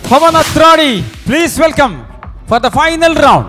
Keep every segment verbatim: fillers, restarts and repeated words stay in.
Pavan Atrani, please welcome for the final round.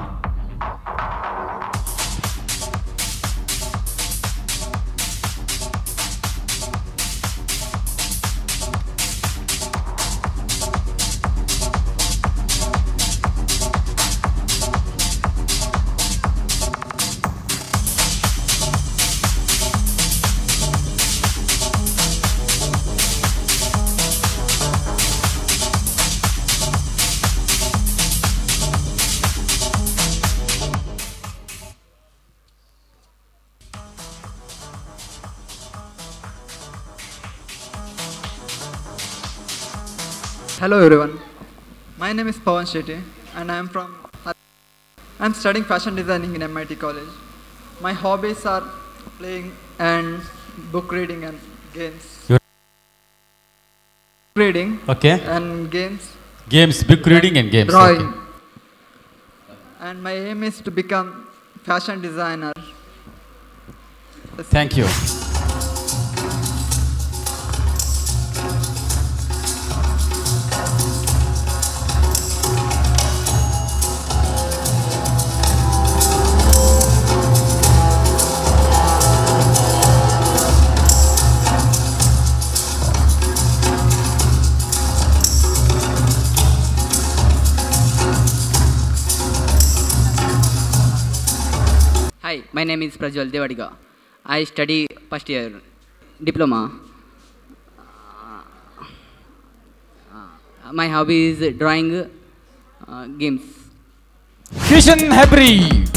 Hello everyone, my name is Pawan Shetty and I am from I am studying fashion designing in M I T college. My hobbies are playing and book reading and games. You're reading okay. And games. Games, book reading and games. Drawing. Okay. And my aim is to become fashion designer. Thank you. Hi, my name is Prajwal Devadiga. I study first year diploma. Uh, uh, my hobby is drawing uh, games. Kishan Hebri.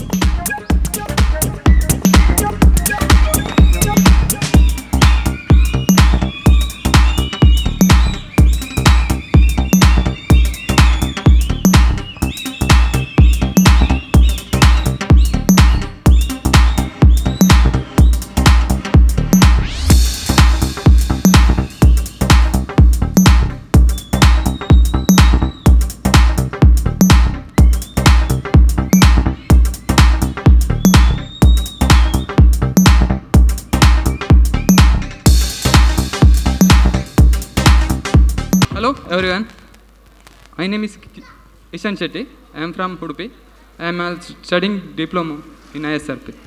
Hello everyone, my name is Kishan Shetty. I am from Udupi. I am uh, studying diploma in I S R P.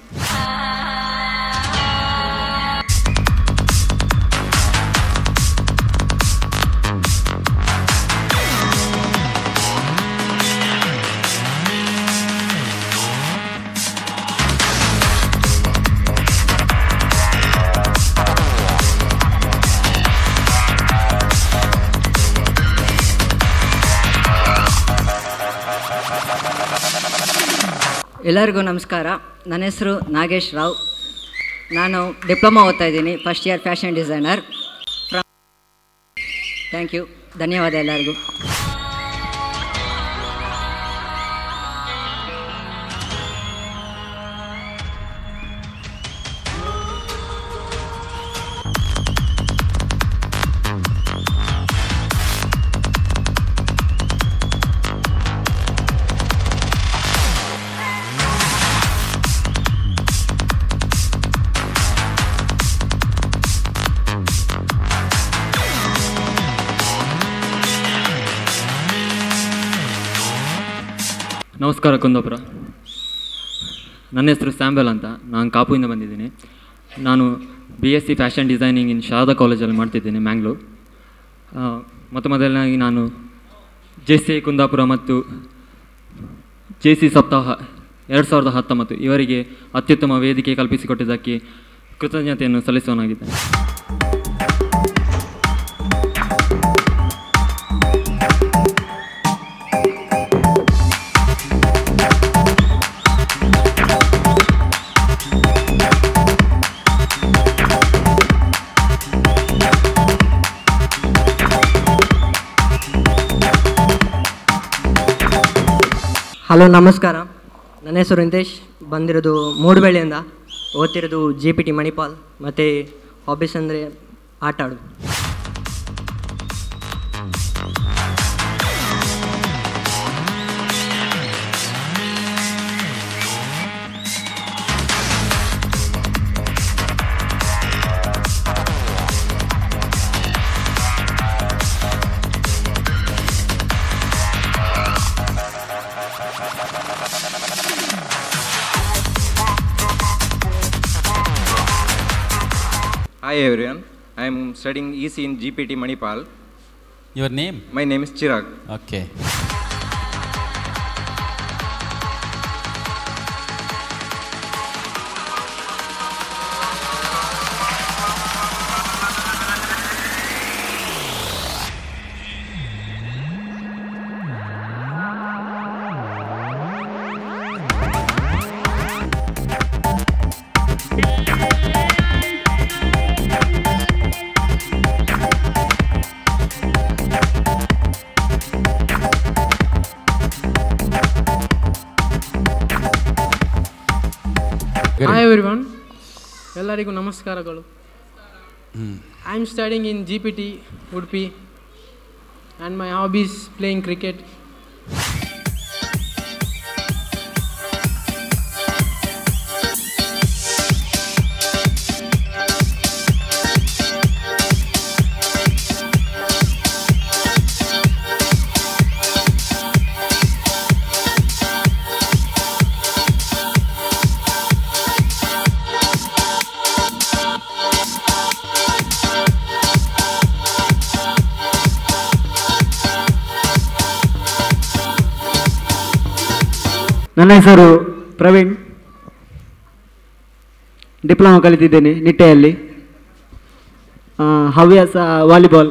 ಎಲ್ಲರಿಗೂ ನಮಸ್ಕಾರ. ನನ್ನ ಹೆಸರು ನಾಗೇಶ್ ರಾವ್. ನಾನು diploma ಓದ್ತಾ ಇದ್ದೀನಿ, first year fashion designer. Thank you, ಧನ್ಯವಾದ ಎಲ್ಲರಿಗೂ. ನಮಸ್ಕಾರ ಕುಂದಾಪುರ. ನನ್ನ ಹೆಸರು ಸ್ಯಾಂಬೆಲ್ ಅಂತ. ನಾನು ಕಾಪುಯಿಂದ ಬಂದಿದ್ದೀನಿ. ನಾನು B S C fashion designing in Sharada ಕಾಲೇಜಲ್ಲಿ ಮಾಡ್ತಿದ್ದೀನಿ, ಮ್ಯಾಂಗ್ಳೂರ್. ಮೊತ್ತ ಮೊದಲನಾಗಿ ನಾನು ಜೆ ಸಿ ಕುಂದಾಪುರ ಮತ್ತು ಜೆ ಸಿ ಸಪ್ತಾಹ ಎರಡು ಸಾವಿರದ ಹತ್ತೊಂಬತ್ತು ಇವರಿಗೆ ಅತ್ಯುತ್ತಮ ವೇದಿಕೆ ಕಲ್ಪಿಸಿಕೊಟ್ಟಿದ್ದಕ್ಕೆ ಕೃತಜ್ಞತೆಯನ್ನು ಸಲ್ಲಿಸುವನಾಗಿದ್ದೇನೆ. ಹಲೋ, ನಮಸ್ಕಾರ. ನನ್ನ ಹೆಸರು ರಿಂತೇಶ್, ಬಂದಿರೋದು ಮೂಡುಬೆಳ್ಳಿಯಿಂದ. ಓದ್ತಿರೋದು ಜಿ ಪಿ ಟಿ ಮಣಿಪಾಲ್. ಮತ್ತು ಹಾಬೀಸ್ ಅಂದರೆ ಆಟ ಆಡೋದು. Hi everyone, I am studying E C in G P T Manipal. Your name? My name is Chirag. Okay. Hi everyone, ಎಲ್ಲರಿಗೂ ನಮಸ್ಕಾರಗಳು. I am studying in G P T Udupi and my hobby is playing cricket. ನನ್ನ ಹೆಸರು Praveen, diploma ಕಲಿತಿದ್ದೇನೆ ನಿಟ್ಟೆಯಲ್ಲಿ. ಹವ್ಯಾಸ volleyball.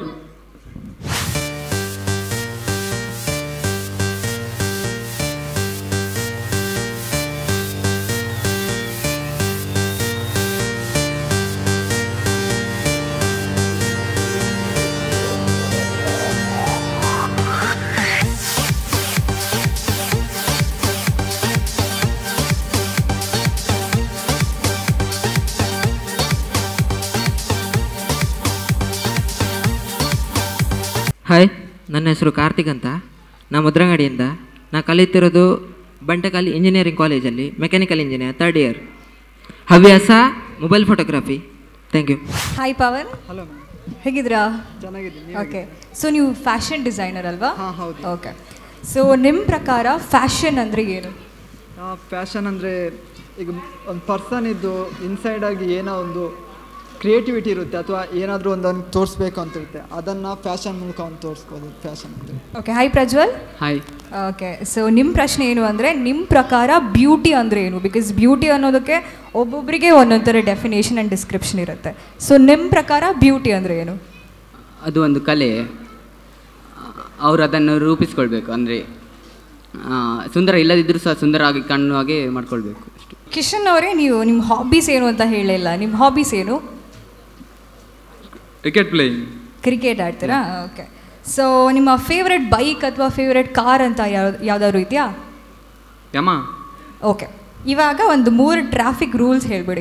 Hi, ನನ್ನ ಹೆಸರು ಕಾರ್ತಿಕ್ ಅಂತ. ನಾ ಮುದ್ರಂಗಡಿಯಿಂದ. ನಾ ಕಲಿತಿರೋದು ಬಂಟಕಾಲಿ ಇಂಜಿನಿಯರಿಂಗ್ ಕಾಲೇಜಲ್ಲಿ ಮೆಕ್ಯಾನಿಕಲ್ ಇಂಜಿನಿಯರ್ ಥರ್ಡ್ ಇಯರ್. ಹವ್ಯಾಸ mobile photography. Thank you. Hi Pavan. Hello, ಹೇಗಿದ್ದೀರಾ? ಚೆನ್ನಾಗಿದ್ದೀನಿ. ಓಕೆ, ಸೊ ನೀವು ಫ್ಯಾಷನ್ ಡಿಸೈನರ್ ಅಲ್ವಾ? ಹಾಂ, ಹೌದು. ಓಕೆ, ಸೊ ನಿಮ್ಮ ಪ್ರಕಾರ ಫ್ಯಾಷನ್ ಅಂದರೆ ಏನು? ಫ್ಯಾಷನ್ ಅಂದರೆ ಈಗ ಒಂದು ಪರ್ಸನ್ ಇದ್ದು ಇನ್ಸೈಡಾಗಿ ಏನೋ ಒಂದು ಕ್ರಿಯೇಟಿವಿಟಿ ಇರುತ್ತೆ ಅಥವಾ ಏನಾದರೂ ಒಂದನ್ನು ತೋರಿಸ್ಬೇಕು ಅಂತ ಇರುತ್ತೆ, ಅದನ್ನು ಫ್ಯಾಷನ್ ಮೂಲಕ ಒಂದು ತೋರಿಸ್ಬೋದು ಫ್ಯಾಷನ್ ಅಂತ. Okay, hi Prajwal. Hi. Okay, so ನಿಮ್ಮ ಪ್ರಶ್ನೆ ಏನು ಅಂದರೆ ನಿಮ್ಮ ಪ್ರಕಾರ ಬ್ಯೂಟಿ ಅಂದರೆ ಏನು? ಬಿಕಾಸ್ ಬ್ಯೂಟಿ ಅನ್ನೋದಕ್ಕೆ ಒಬ್ಬೊಬ್ಬರಿಗೆ ಒಂದೊಂದು ಥರ ಡೆಫಿನೇಷನ್ ಆ್ಯಂಡ್ ಡಿಸ್ಕ್ರಿಪ್ಷನ್ ಇರುತ್ತೆ. ಸೊ ನಿಮ್ಮ ಪ್ರಕಾರ ಬ್ಯೂಟಿ ಅಂದರೆ ಏನು? ಅದು ಒಂದು ಕಲೆ. ಅವರು ಅದನ್ನು ರೂಪಿಸ್ಕೊಳ್ಬೇಕು. ಅಂದರೆ ಸುಂದರ ಇಲ್ಲದಿದ್ದರೂ ಸಹ ಸುಂದರವಾಗಿ ಕಾಣುವ ಹಾಗೆ ಮಾಡ್ಕೊಳ್ಬೇಕು ಅಷ್ಟು. ಕಿಶನ್ ಅವರೇ, ನೀವು ನಿಮ್ಮ ಹಾಬೀಸ್ ಏನು ಅಂತ ಹೇಳಿಲ್ಲ. ನಿಮ್ಮ ಹಾಬೀಸ್ ಏನು? Cricket playing. ಕ್ರಿಕೆಟ್ ಆಡ್ತೀರಾ? ಓಕೆ, ಸೊ ನಿಮ್ಮ ಫೇವ್ರೆಟ್ ಬೈಕ್ ಅಥವಾ ಫೇವ್ರೆಟ್ ಕಾರ್ ಅಂತ ಯಾವ್ದು ಯಾವ್ದಾದ್ರು ಇದೆಯಾ? ಯಮ. ಓಕೆ, ಇವಾಗ ಒಂದು ಮೂರು ಟ್ರಾಫಿಕ್ ರೂಲ್ಸ್ ಹೇಳ್ಬಿಡಿ.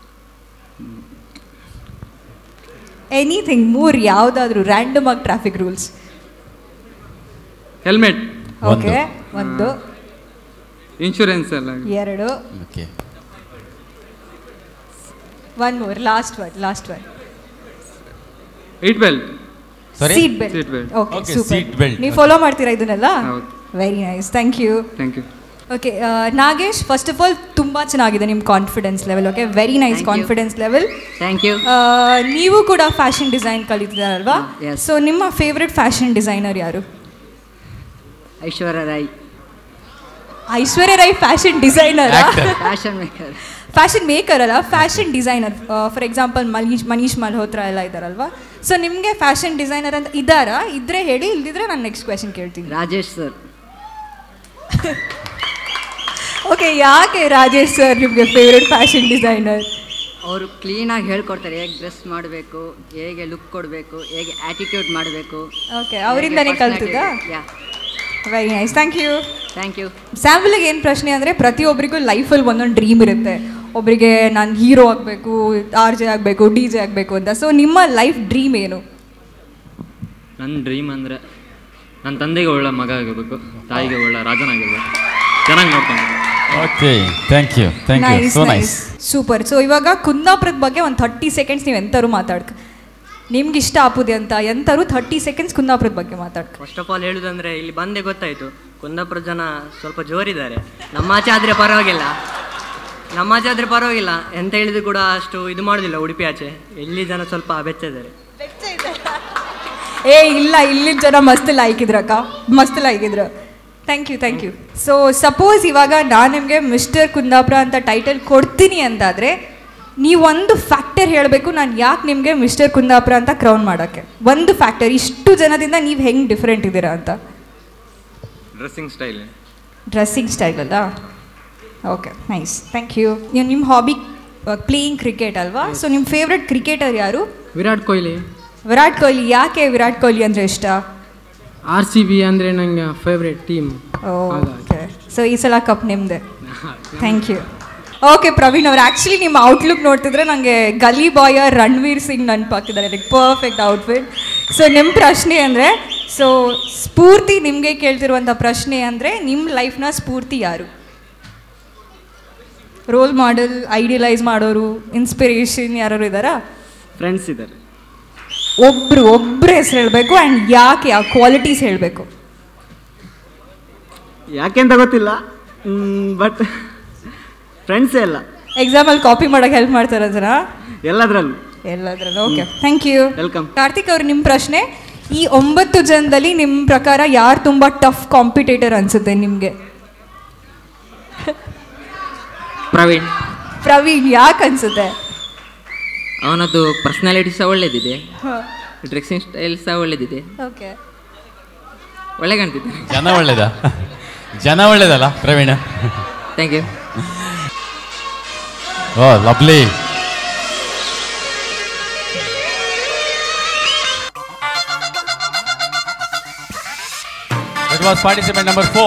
ಎನಿಥಿಂಗ್, ಮೂರು ಯಾವುದಾದ್ರೂ ರ್ಯಾಂಡಮ್ ಆಗಿ ಟ್ರಾಫಿಕ್ ರೂಲ್ಸ್. ಹೆಲ್ಮೆಟ್. ಓಕೆ, ಒಂದು. ಇನ್ಶೂರೆನ್ಸ್ ಎಲ್ಲ. ಎರಡು. Okay, one more, last one last one seat belt. Sorry? Seat belt. Seat belt. Okay, Okay, super. seat belt. ನೀವು ಫಾಲೋ ಮಾಡ್ತೀರಾ ಇದನ್ನೆಲ್ಲ? ಹೌದು. Very nice, thank you. Thank you. Okay, Nagesh, first of all ತುಂಬ ಚೆನ್ನಾಗಿದೆ ನಿಮ್ಮ confidence level. Okay, very nice confidence level. Thank you. ನೀವು ಕೂಡ fashion design ಕಲಿತಿದ್ದಾರಲ್ವಾ? yes. ಸೊ ನಿಮ್ಮ ಫೇವ್ರೆಟ್ ಫ್ಯಾಷನ್ ಡಿಸೈನರ್ ಯಾರು? Aishwarya Rai. Aishwarya Rai fashion designer? Fashion maker. Fashion maker ಅಲ್ಲ, fashion designer. For example Manish Manish Malhotra ಎಲ್ಲ ಇದ್ದಾರಲ್ವಾ? ಸೊ ನಿಮಗೆ ಫ್ಯಾಷನ್ ಡಿಸೈನರ್ ಅಂತ ಇದ್ದಾರಾ? ಇದ್ರೆ ಹೇಳಿ, ಇಲ್ದಿದ್ರೆ ನಾನು ನೆಕ್ಸ್ಟ್ ಕ್ವೆಶನ್ ಕೇಳ್ತೀನಿ. ರಾಜೇಶ್ ಸರ್. ಓಕೆ, ಯಾಕೆ ರಾಜೇಶ್ ಸರ್ ನಿಮಗೆ ಫೇವ್ರೆಟ್ ಫ್ಯಾಷನ್ ಡಿಸೈನರ್? ಅವರು ಕ್ಲೀನಾಗಿ ಹೇಳ್ಕೊಡ್ತಾರೆ, ಹೇಗೆ ಡ್ರೆಸ್ ಮಾಡಬೇಕು, ಹೇಗೆ ಲುಕ್ ಕೊಡಬೇಕು, ಹೇಗೆ ಆ್ಯಟಿಟ್ಯೂಡ್ ಮಾಡಬೇಕು. ಓಕೆ, ಅವರಿಂದನೇ ಕಲ್ತಿದ್ದಾ? Yeah, very nice, thank you. Thank you. ಸ್ಯಾಂಪಲ್ಗೆ ಏನು ಪ್ರಶ್ನೆ ಅಂದರೆ, ಪ್ರತಿಯೊಬ್ಬರಿಗೂ ಲೈಫಲ್ಲಿ ಒಂದೊಂದು ಡ್ರೀಮ್ ಇರುತ್ತೆ. ಒಬ್ಬರಿಗೆ ನಾನು ಹೀರೋ ಆಗಬೇಕು, ಆರ್ ಜೆ ಆಗಬೇಕು, ಡಿ ಜೆ ಆಗಬೇಕು ಅಂತ. ಸೊ ನಿಮ್ಮ ಲೈಫ್ ಡ್ರೀಮ್ ಏನು? ನನ್ನ ಡ್ರೀಮ್ ಅಂದರೆ ನನ್ನ ತಂದೆಗೆ ಒಳ್ಳೆ ಮಗ ಆಗಬೇಕು, ತಾಯಿಗೆ ಒಳ್ಳೆ ರಾಜನಾಗಿರ್ಬೇಕು, ಚೆನ್ನಾಗಿ ನೋಡ್ಕೊಂಡು. Okay, thank you, thank you, so nice, super. So ಇವಾಗ ಕುಂದಾಪುರದ ಬಗ್ಗೆ ಒಂದು ಥರ್ಟಿ ಸೆಕೆಂಡ್ಸ್ ನೀವು ಎಂಥವ್ರು ಮಾತಾಡ್ಕ, ನಿಮ್ಗೆ ಇಷ್ಟ ಆಪುದೆ ಅಂತ ಎಂಥವ್ರು ಥರ್ಟಿ ಸೆಕೆಂಡ್ಸ್ ಕುಂದಾಪುರದ ಬಗ್ಗೆ ಮಾತಾಡ್ಕ. ಫಸ್ಟ್ ಆಫ್ ಆಲ್ ಹೇಳುದಂದ್ರೆ, ಇಲ್ಲಿ ಬಂದೇ ಗೊತ್ತಾಯಿತು ಕುಂದಾಪುರ ಜನ ಸ್ವಲ್ಪ ಜೋರಿದ್ದಾರೆ. ನಮ್ಮ ಆಚೆ ಆದರೆ ಪರವಾಗಿಲ್ಲ, ನಮ್ಮ ಆಚೆ ಆದರೆ ಪರವಾಗಿಲ್ಲ, ಎಂತ ಹೇಳಿದ್ರು ಕೂಡ ಅಷ್ಟು ಇದು ಮಾಡೋದಿಲ್ಲ. ಉಡುಪಿ ಆಚೆ ಇಲ್ಲಿ ಜನ ಸ್ವಲ್ಪ ಬೆಚ್ಚ ಇದ್ದಾರೆ. ಏ ಇಲ್ಲ, ಇಲ್ಲಿನ ಜನ ಮಸ್ತ್ ಲಾಯ್ಕಿದ್ರಕ್ಕ, ಮಸ್ತ್ ಲಾಯ್ಕಿದ್ರು. Thank you thank you. So suppose ಇವಾಗ ನಾನು ನಿಮಗೆ ಮಿಸ್ಟರ್ ಕುಂದಾಪುರ ಅಂತ ಟೈಟಲ್ ಕೊಡ್ತೀನಿ ಅಂತಾದರೆ ನೀವೊಂದು ಫ್ಯಾಕ್ಟರ್ ಹೇಳಬೇಕು, ನಾನು ಯಾಕೆ ನಿಮಗೆ ಮಿಸ್ಟರ್ ಕುಂದಾಪುರ ಅಂತ ಕ್ರೌನ್ ಮಾಡೋಕ್ಕೆ. ಒಂದು ಫ್ಯಾಕ್ಟರ್, ಇಷ್ಟು ಜನದಿಂದ ನೀವು ಹೆಂಗೆ ಡಿಫ್ರೆಂಟ್ ಇದ್ದೀರಾ ಅಂತ. Dressing style. ಡ್ರೆಸ್ಸಿಂಗ್ ಸ್ಟೈಲ್ ಅಲ್ಲ? Okay, nice, thank you. ನೀವು ನಿಮ್ಮ ಹಾಬಿ ಪ್ಲೇಯಿಂಗ್ ಕ್ರಿಕೆಟ್ ಅಲ್ವಾ? ಸೊ ನಿಮ್ಮ ಫೇವ್ರೆಟ್ ಕ್ರಿಕೆಟರ್ ಯಾರು? ವಿರಾಟ್ ಕೊಹ್ಲಿ. ವಿರಾಟ್ ಕೊಹ್ಲಿ. ಯಾಕೆ ವಿರಾಟ್ ಕೊಹ್ಲಿ ಅಂದರೆ ಇಷ್ಟ? ಆರ್ ಸಿ ಬಿ ಅಂದರೆ ನನಗೆ ಫೇವ್ರೆಟ್ ಟೀಮ್. ಓಕೆ, ಸೊ ಈ ಸಲ ಕಪ್ ನಿಮ್ಮದೆ. Thank you. ಓಕೆ ಪ್ರವೀಣ್ ಅವ್ರು, ಆ್ಯಕ್ಚುಲಿ ನಿಮ್ಮ ಔಟ್ಲುಕ್ ನೋಡ್ತಿದ್ರೆ ನನಗೆ ಗಲಿ ಬಾಯ ರಣವೀರ್ ಸಿಂಗ್ ನೆನಪಾಗ್ತಿದ್ದಾರೆ. Like perfect outfit. ಸೊ ನಿಮ್ಮ ಪ್ರಶ್ನೆ ಅಂದರೆ, ಸೊ ಸ್ಫೂರ್ತಿ ನಿಮಗೆ ಕೇಳ್ತಿರುವಂಥ ಪ್ರಶ್ನೆ ಅಂದರೆ, ನಿಮ್ಮ ಲೈಫ್ನ ಸ್ಫೂರ್ತಿ ಯಾರು? ರೋಲ್ ಮಾಡೆಲ್, ಐಡಿಯಲೈಸ್ ಮಾಡೋರು, ಇನ್ಸ್ಪಿರೇಷನ್ ಯಾರು ಇದ್ದಾರಾ? ಫ್ರೆಂಡ್ಸ್ ಇದ್ದಾರೆ. ಒಬ್ಬರು ಒಬ್ಬರ ಹೆಸರು ಹೇಳಬೇಕು ಆ್ಯಂಡ್ ಯಾಕೆ, ಯಾವ ಕ್ವಾಲಿಟೀಸ್ ಹೇಳಬೇಕು. ಯಾಕೆ ಅಂತ ಗೊತ್ತಿಲ್ಲ, ಬಟ್ ಫ್ರೆಂಡ್ಸೇ ಎಲ್ಲ. ಎಕ್ಸಾಮಲ್ಲಿ ಕಾಪಿ ಮಾಡೋಕ್ಕೆ ಹೆಲ್ಪ್ ಮಾಡ್ತಾರೆ ಜನ ಎಲ್ಲದರಲ್ಲೂ ಎಲ್ಲದರಲ್ಲೂ. Okay, thank you. Welcome. Karthik ಅವರು, ನಿಮ್ಮ ಪ್ರಶ್ನೆ, ಈ ಒಂಬತ್ತು ಜನದಲ್ಲಿ ನಿಮ್ಮ ಪ್ರಕಾರ ಯಾರು ತುಂಬ ಟಫ್ ಕಾಂಪಿಟೇಟರ್ ಅನಿಸುತ್ತೆ ನಿಮಗೆ? ಪ್ರವೀಣ್. ಪ್ರವೀಣ್ ಯಾಕೆ ಅನಿಸುತ್ತೆ? ಅವನದ್ದು ಪರ್ಸ್ನಾಲಿಟಿ ಸಹ ಒಳ್ಳೇದಿದೆ, ಡ್ರೆಸ್ಸಿಂಗ್ ಸ್ಟೈಲ್ ಸಹ ಒಳ್ಳೇದಿದೆ. ಓಕೆ, ಒಳ್ಳೆ ಕಾಣ್ತಿದ್ದೆ. ಜನ ಒಳ್ಳೇದಾ? ಜನ ಒಳ್ಳೇದಲ್ಲ ಪ್ರವೀಣ? Thank you. Oh lovely. That was participant number four.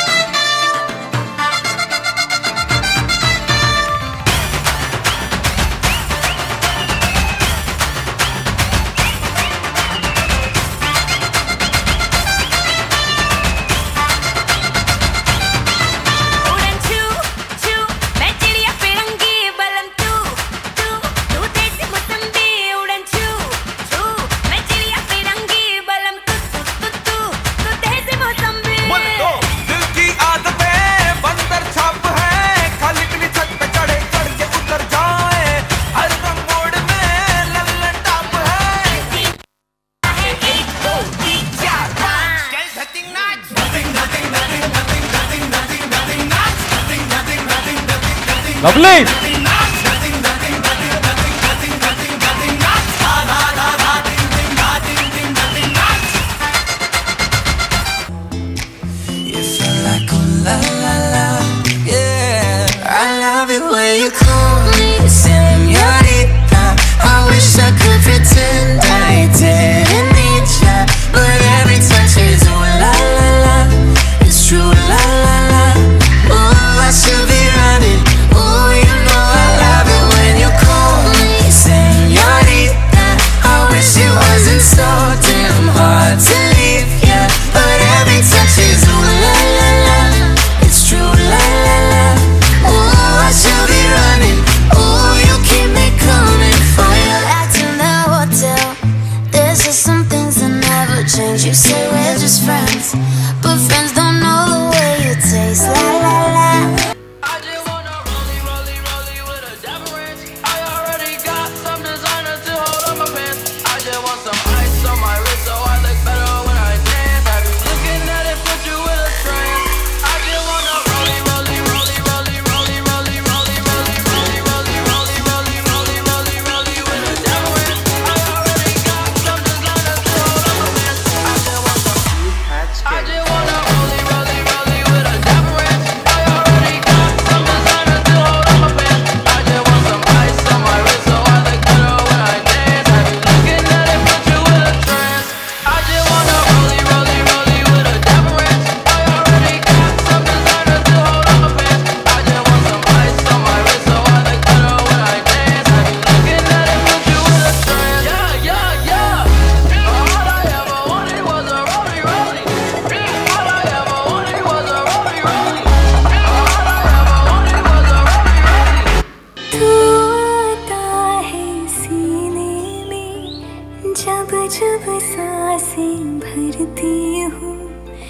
Lovely.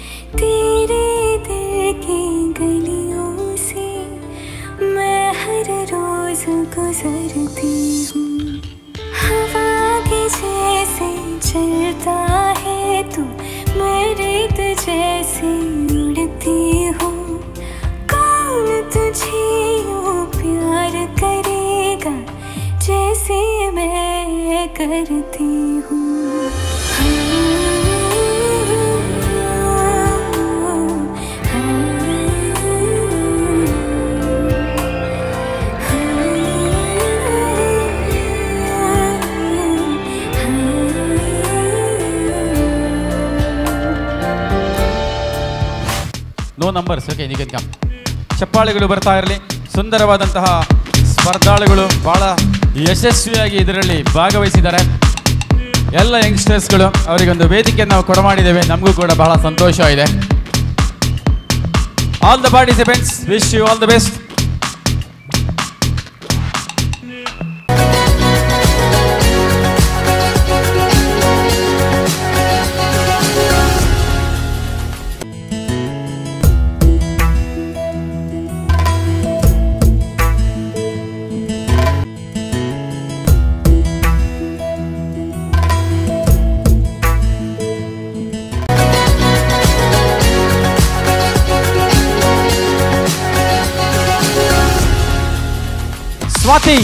तेरे दिल की गलियों से मैं हर गुजरती हूँ। हवा के जैसे चलता है तू, मैं रेत जैसे उड़ती हूँ। कौन तुझे यूँ प्यार करेगा जैसे मैं करती हूँ। No numbers. ಓಕೆ, ನೀವು ಕಮ್. ಚಪ್ಪಾಳೆಗಳು ಬರ್ತಾ ಇರಲಿ. ಸುಂದರವಾದಂತಹ ಸ್ಪರ್ಧಾಳುಗಳು ಬಹಳ ಯಶಸ್ವಿಯಾಗಿ ಇದರಲ್ಲಿ ಭಾಗವಹಿಸಿದ್ದಾರೆ. ಎಲ್ಲ ಯಂಗ್ಸ್ಟರ್ಸ್ಗಳು ಅವರಿಗೊಂದು ವೇದಿಕೆಯನ್ನು ನಾವು ಕೊಡಮಾಡಿದ್ದೇವೆ. ನಮಗೂ ಕೂಡ ಬಹಳ ಸಂತೋಷ ಇದೆ. All the participants, wish you all the best. Swathi,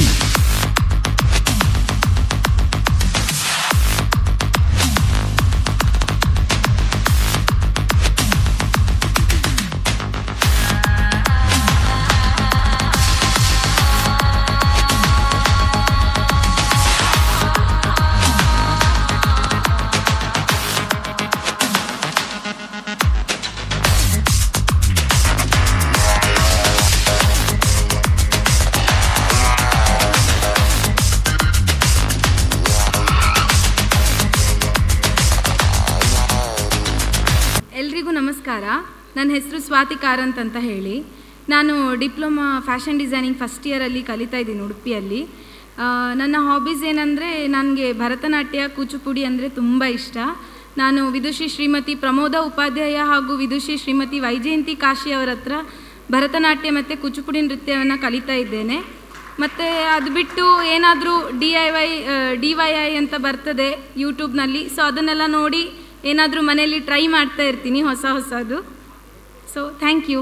ಎಲ್ರಿಗೂ ನಮಸ್ಕಾರ. ನನ್ನ ಹೆಸರು ಸ್ವಾತಿ ಕಾರಂತ್ ಅಂತ ಹೇಳಿ. ನಾನು ಡಿಪ್ಲೊಮಾ ಫ್ಯಾಷನ್ ಡಿಸೈನಿಂಗ್ ಫಸ್ಟ್ ಇಯರಲ್ಲಿ ಕಲಿತಾ ಇದ್ದೀನಿ ಉಡುಪಿಯಲ್ಲಿ. ನನ್ನ ಹಾಬೀಸ್ ಏನಂದರೆ, ನನಗೆ ಭರತನಾಟ್ಯ, ಕೂಚುಪುಡಿ ಅಂದರೆ ತುಂಬ ಇಷ್ಟ. ನಾನು ವಿದುಷಿ ಶ್ರೀಮತಿ ಪ್ರಮೋದ ಉಪಾಧ್ಯಾಯ ಹಾಗೂ ವಿದುಷಿ ಶ್ರೀಮತಿ ವೈಜಯಂತಿ ಕಾಶಿ ಅವರ ಹತ್ರ ಭರತನಾಟ್ಯ ಮತ್ತು ಕೂಚುಪುಡಿ ನೃತ್ಯವನ್ನು ಕಲಿತಾ ಇದ್ದೇನೆ. ಮತ್ತು ಅದು ಬಿಟ್ಟು ಏನಾದರೂ D I Y D Y I ಅಂತ ಬರ್ತದೆ ಯೂಟ್ಯೂಬ್ನಲ್ಲಿ, ಸೊ ಅದನ್ನೆಲ್ಲ ನೋಡಿ ಏನಾದರೂ ಮನೆಯಲ್ಲಿ ಟ್ರೈ ಮಾಡ್ತಾ ಇರ್ತೀನಿ ಹೊಸ ಹೊಸದು. So thank you.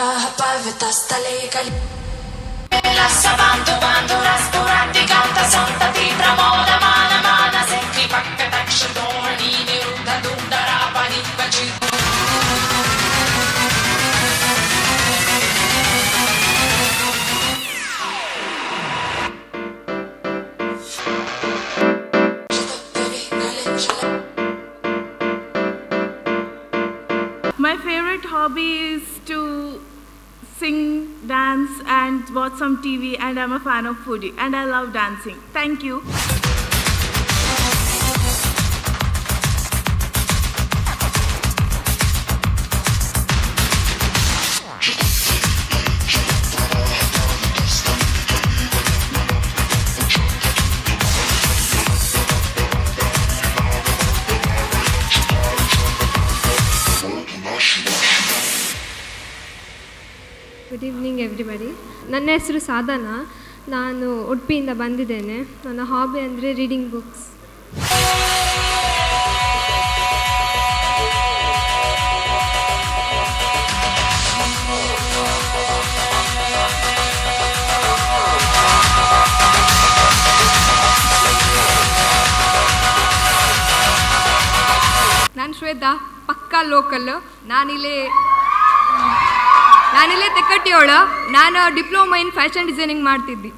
My favorite hobby is to sing, dance and watch some T V, and I'm a fan of foodie and I love dancing. Thank you. Good evening everybody. ನನ್ನ ಹೆಸರು ಸಾಧನಾ. ನಾನು ಉಡುಪಿಯಿಂದ ಬಂದಿದ್ದೇನೆ. ನನ್ನ ಹಾಬಿ ಅಂದರೆ reading books. ನಾನು ಶ್ವೇತಾ, ಪಕ್ಕಾ local. ನಾನಿಲ್ಲೇ ನಾನಿಲ್ಲೇ ತೆಕ್ಕಟ್ಟಿಯೋಳ. ನಾನು ಡಿಪ್ಲೊಮಾ ಇನ್ ಫ್ಯಾಷನ್ ಡಿಸೈನಿಂಗ್ ಮಾಡ್ತಿದ್ದಿ.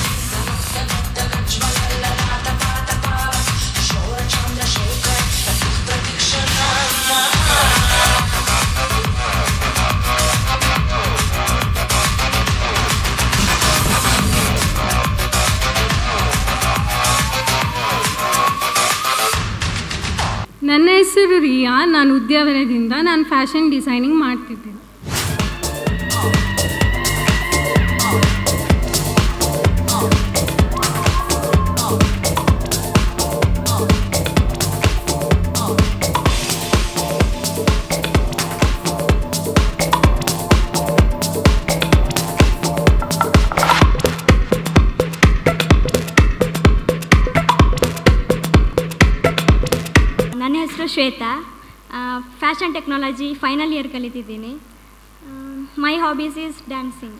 ನನ್ನ ಹೆಸರು ರಿಯಾ. ನಾನು ಉದ್ಯಾವರದಿಂದ ನಾನು ಫ್ಯಾಷನ್ ಡಿಸೈನಿಂಗ್ ಮಾಡ್ತಿದ್ದೀನಿ. ಹೆಸರು Shweta, fashion technology final year ಕಲಿತಿದ್ದೀನಿ. My hobbies is dancing.